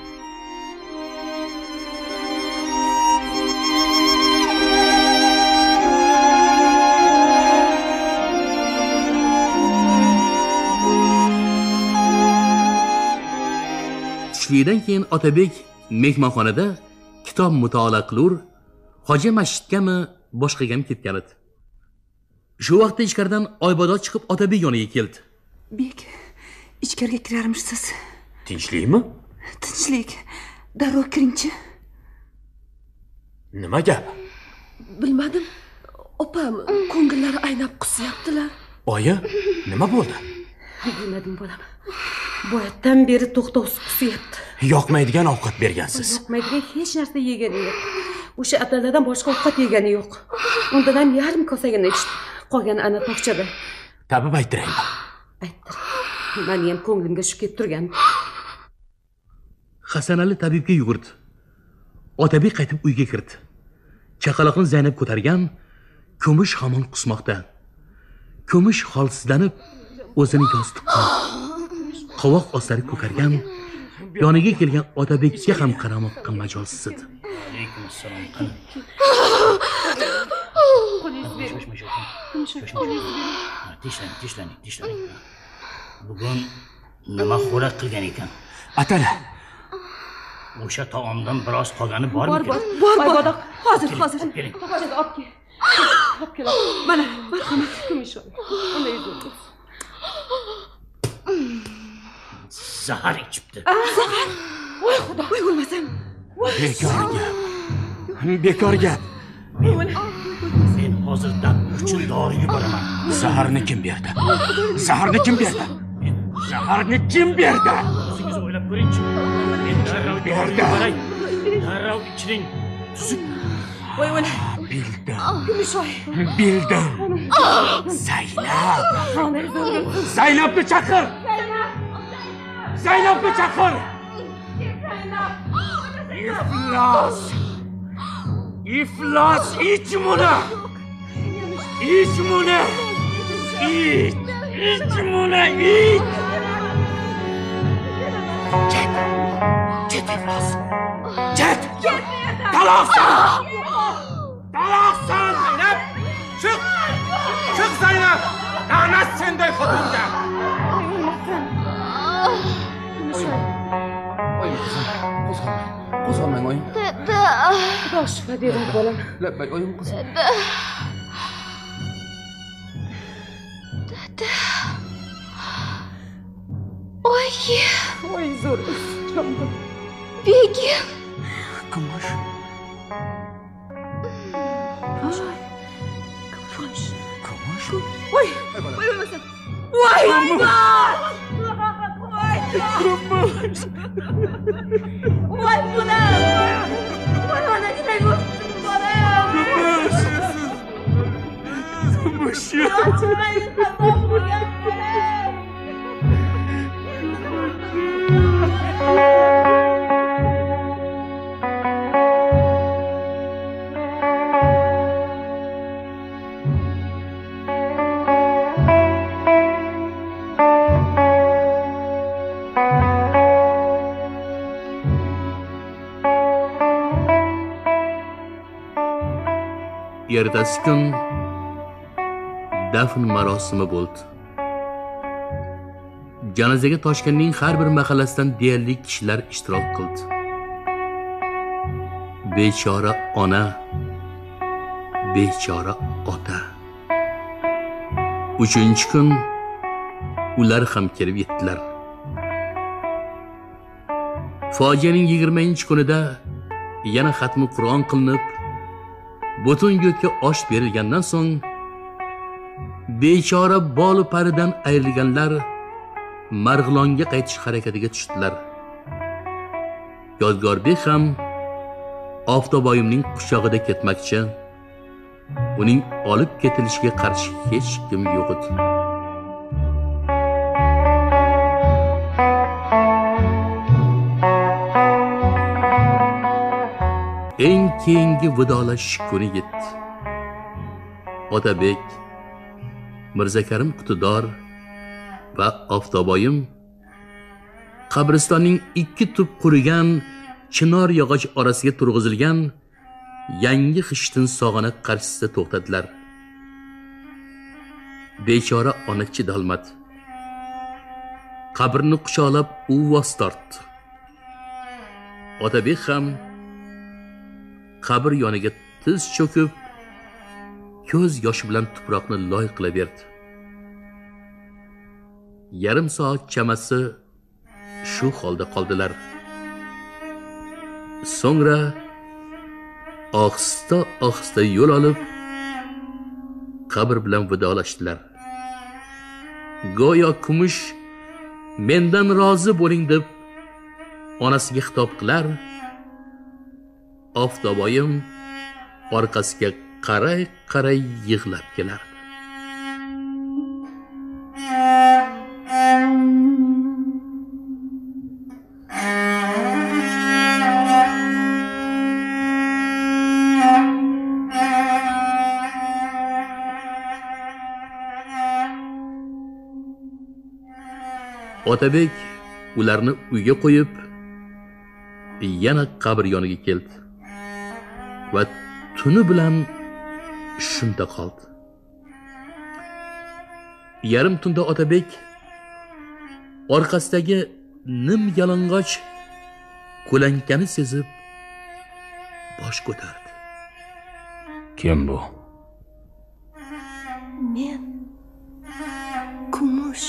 Tushlikdan keyin Otabek mehmonxonada kitob mutolaa qilur, hoji masjidgami, boshqagami ketgan edi. Shu vaqtda ichkaridan Oybodor chiqib Otabek yoniga keldi. Bek, ichkariga kirarmishsiz? Tinchlikmi? Tinchlik. Darrov kiringchi. Nima gap? Bilmadim. Opam ko'ngillari aynab qusyaptilar. Oyi, nima bo'ldi? Bilmadim bolam. Boyatdan beri to'xtovsiz qusyapti. Yoqmaydigan ovqat bergansiz. Yoqmaydigan hech narsa yegani yo'q. O'sha atalardan boshqa ovqat yegani yo'q. Undan ham yarim kosagina ichdi. Qolgani ana tokchada. Tabib ayttiraymi? Ayttir. Meni ham ko'nglimga shu kelib turgan. Hasanali tabibga yugurdi. Otabek qaytib uyga kirdi. Chaqaloqni Zaynab ko'targan, kumush hamon qusmoqda. Kumush holsizlanib o'zini yostiqqa, qovoq ostlari ko'kargan, yoniga kelgan Otabekka ham qaramoqqa majolsiz edi. Alaykum assalom. Tishlaning. Bugun nima xo'rak qilgan ekan? Atala. O'sha taomdan biroz qolgani bormi? Bor. Hozir. Tokchada olib kel. Olib kel. Mana, marhamat, kumush ol. Unda yuzim. Zahar ichibdi. Zahar? Voy xudo, voy o'lmasam. Bekor gap. Men hozir dam uchun doriga boraman. Zaharni kim berdi? O'zingiz o'ylab ko'ring-chi. Men darrov boray. Darrov ichining. Tuzuk. Voy o'la. Bildim. Kumushoy. Bildim. Zaynabni chaqir. İflas, iç bunu. İç bunu. İç bunu. Git iflas. Git. Talaksın. Zeynep. Çık Zeynep. Lanet senden kadınca. Qo'zg'almang oyim. Xudo shifo beradi bolam. Labbay oyim qizim. Oy zo'r. Begim. Kumush. Voy o'lmasam. Voy bolam. Voy ona nima bo'ldi bolam? Kumush. Ertasi kun dafn marosimi bo'ldi. Janozaga Toshkentning har bir mahallasidan deyarli kishilar ishtirok qildi. Bechora ona, bechora ota. 3-kun ular ham kelib yetdilar. Fojianing 20-kunida yana xatmi Qur'on qilinib, butun yurtga osh berilgandan so'ng bechora bolu paridan ayrilganlar Marg'ilonga qaytish harakatiga tushdilar. Yodgorbek ham Oftoboyimning quchog'ida ketmoqchi. Uning olib ketilishiga qarshi hech kim yo'q edi. Eng keyingi vidolash kuni yetdi. Otabek Mirzakarim Qutidor va Oftoboyim qabristonning ikki tup qurigan chinor yog'och orasiga turg'izilgan yangi xishtin sog'ana qarshisida to'xtadilar. Bechora ona chidolmadi. Qabrni quchoqlab uvvos tortdi. Otabek ham qabr yoniga tiz cho'kib, ko'z yoshi bilan tuproqni loy qilaverdi. Yarim soat chamasi shu holda qoldilar. So'ngra ohista yo'l olib qabr bilan vidolashdilar. Go'yo kumush mendan rozi bo'ling deb onasiga xitob qilar, Oftoboyim orqasiga qaray yig'lab kelar. Otabek ularni uyga qo'yib, yana qabr yoniga keldi va tuni bilan shunda qoldi. Yarim tunda Otabek orqasidagi nim yalang'och qo'lankani sezib bosh ko'tardi. Kim bu? Men Kumush.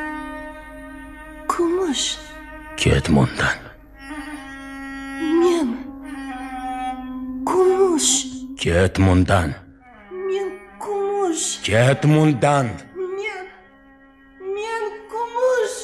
Ket bundan. Men Kumush. Ket bundan. Men Kumush. Ket bundan. Men Kumush.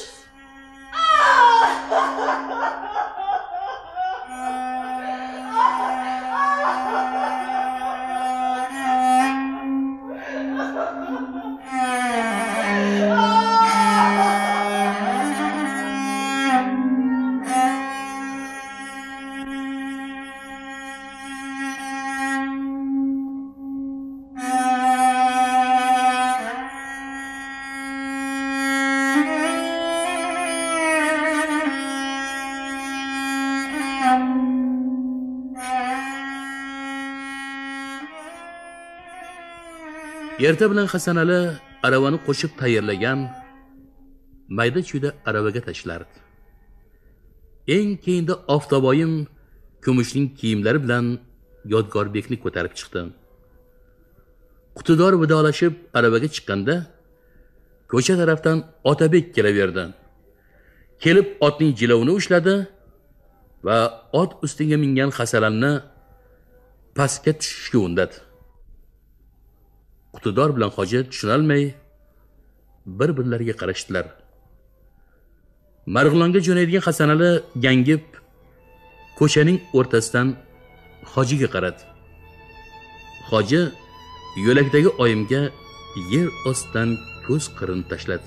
Erta bilan Hasanali aravani qo'shib tayyorlagan mayda-chuyda aravaga tashlardi. Eng keyinda Oftoboyim kumushning kiyimlari bilan Yodgorbekni ko'tarib chiqdi. Qutidor vidolashib aravaga chiqqanda ko'cha tarafdan Otabek kelaverdi. Kelib otning jilovini ushladi va ot ustiga mingan Hasanalni pastga tushishga undadi. Qutidor bilan Hoji tushunolmay bir-birlariga qarashdilar. Marg'ilonga jo'naydigan Hasanali gangib ko'chaning o'rtasidan Hojiga qaradi. Hoji yo'lakdagi oyimga yer ostidan ko'z qirini tashladi.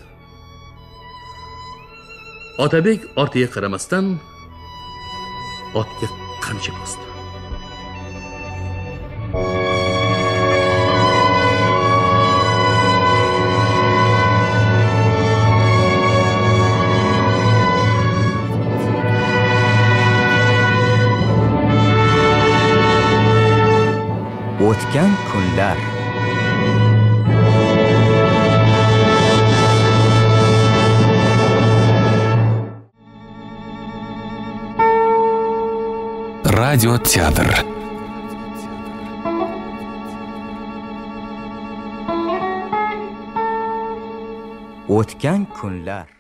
Otabek ortiga qaramasdan otga qamchi bosdi. O'tgan kunlar. Radio teatr. O'tgan kunlar.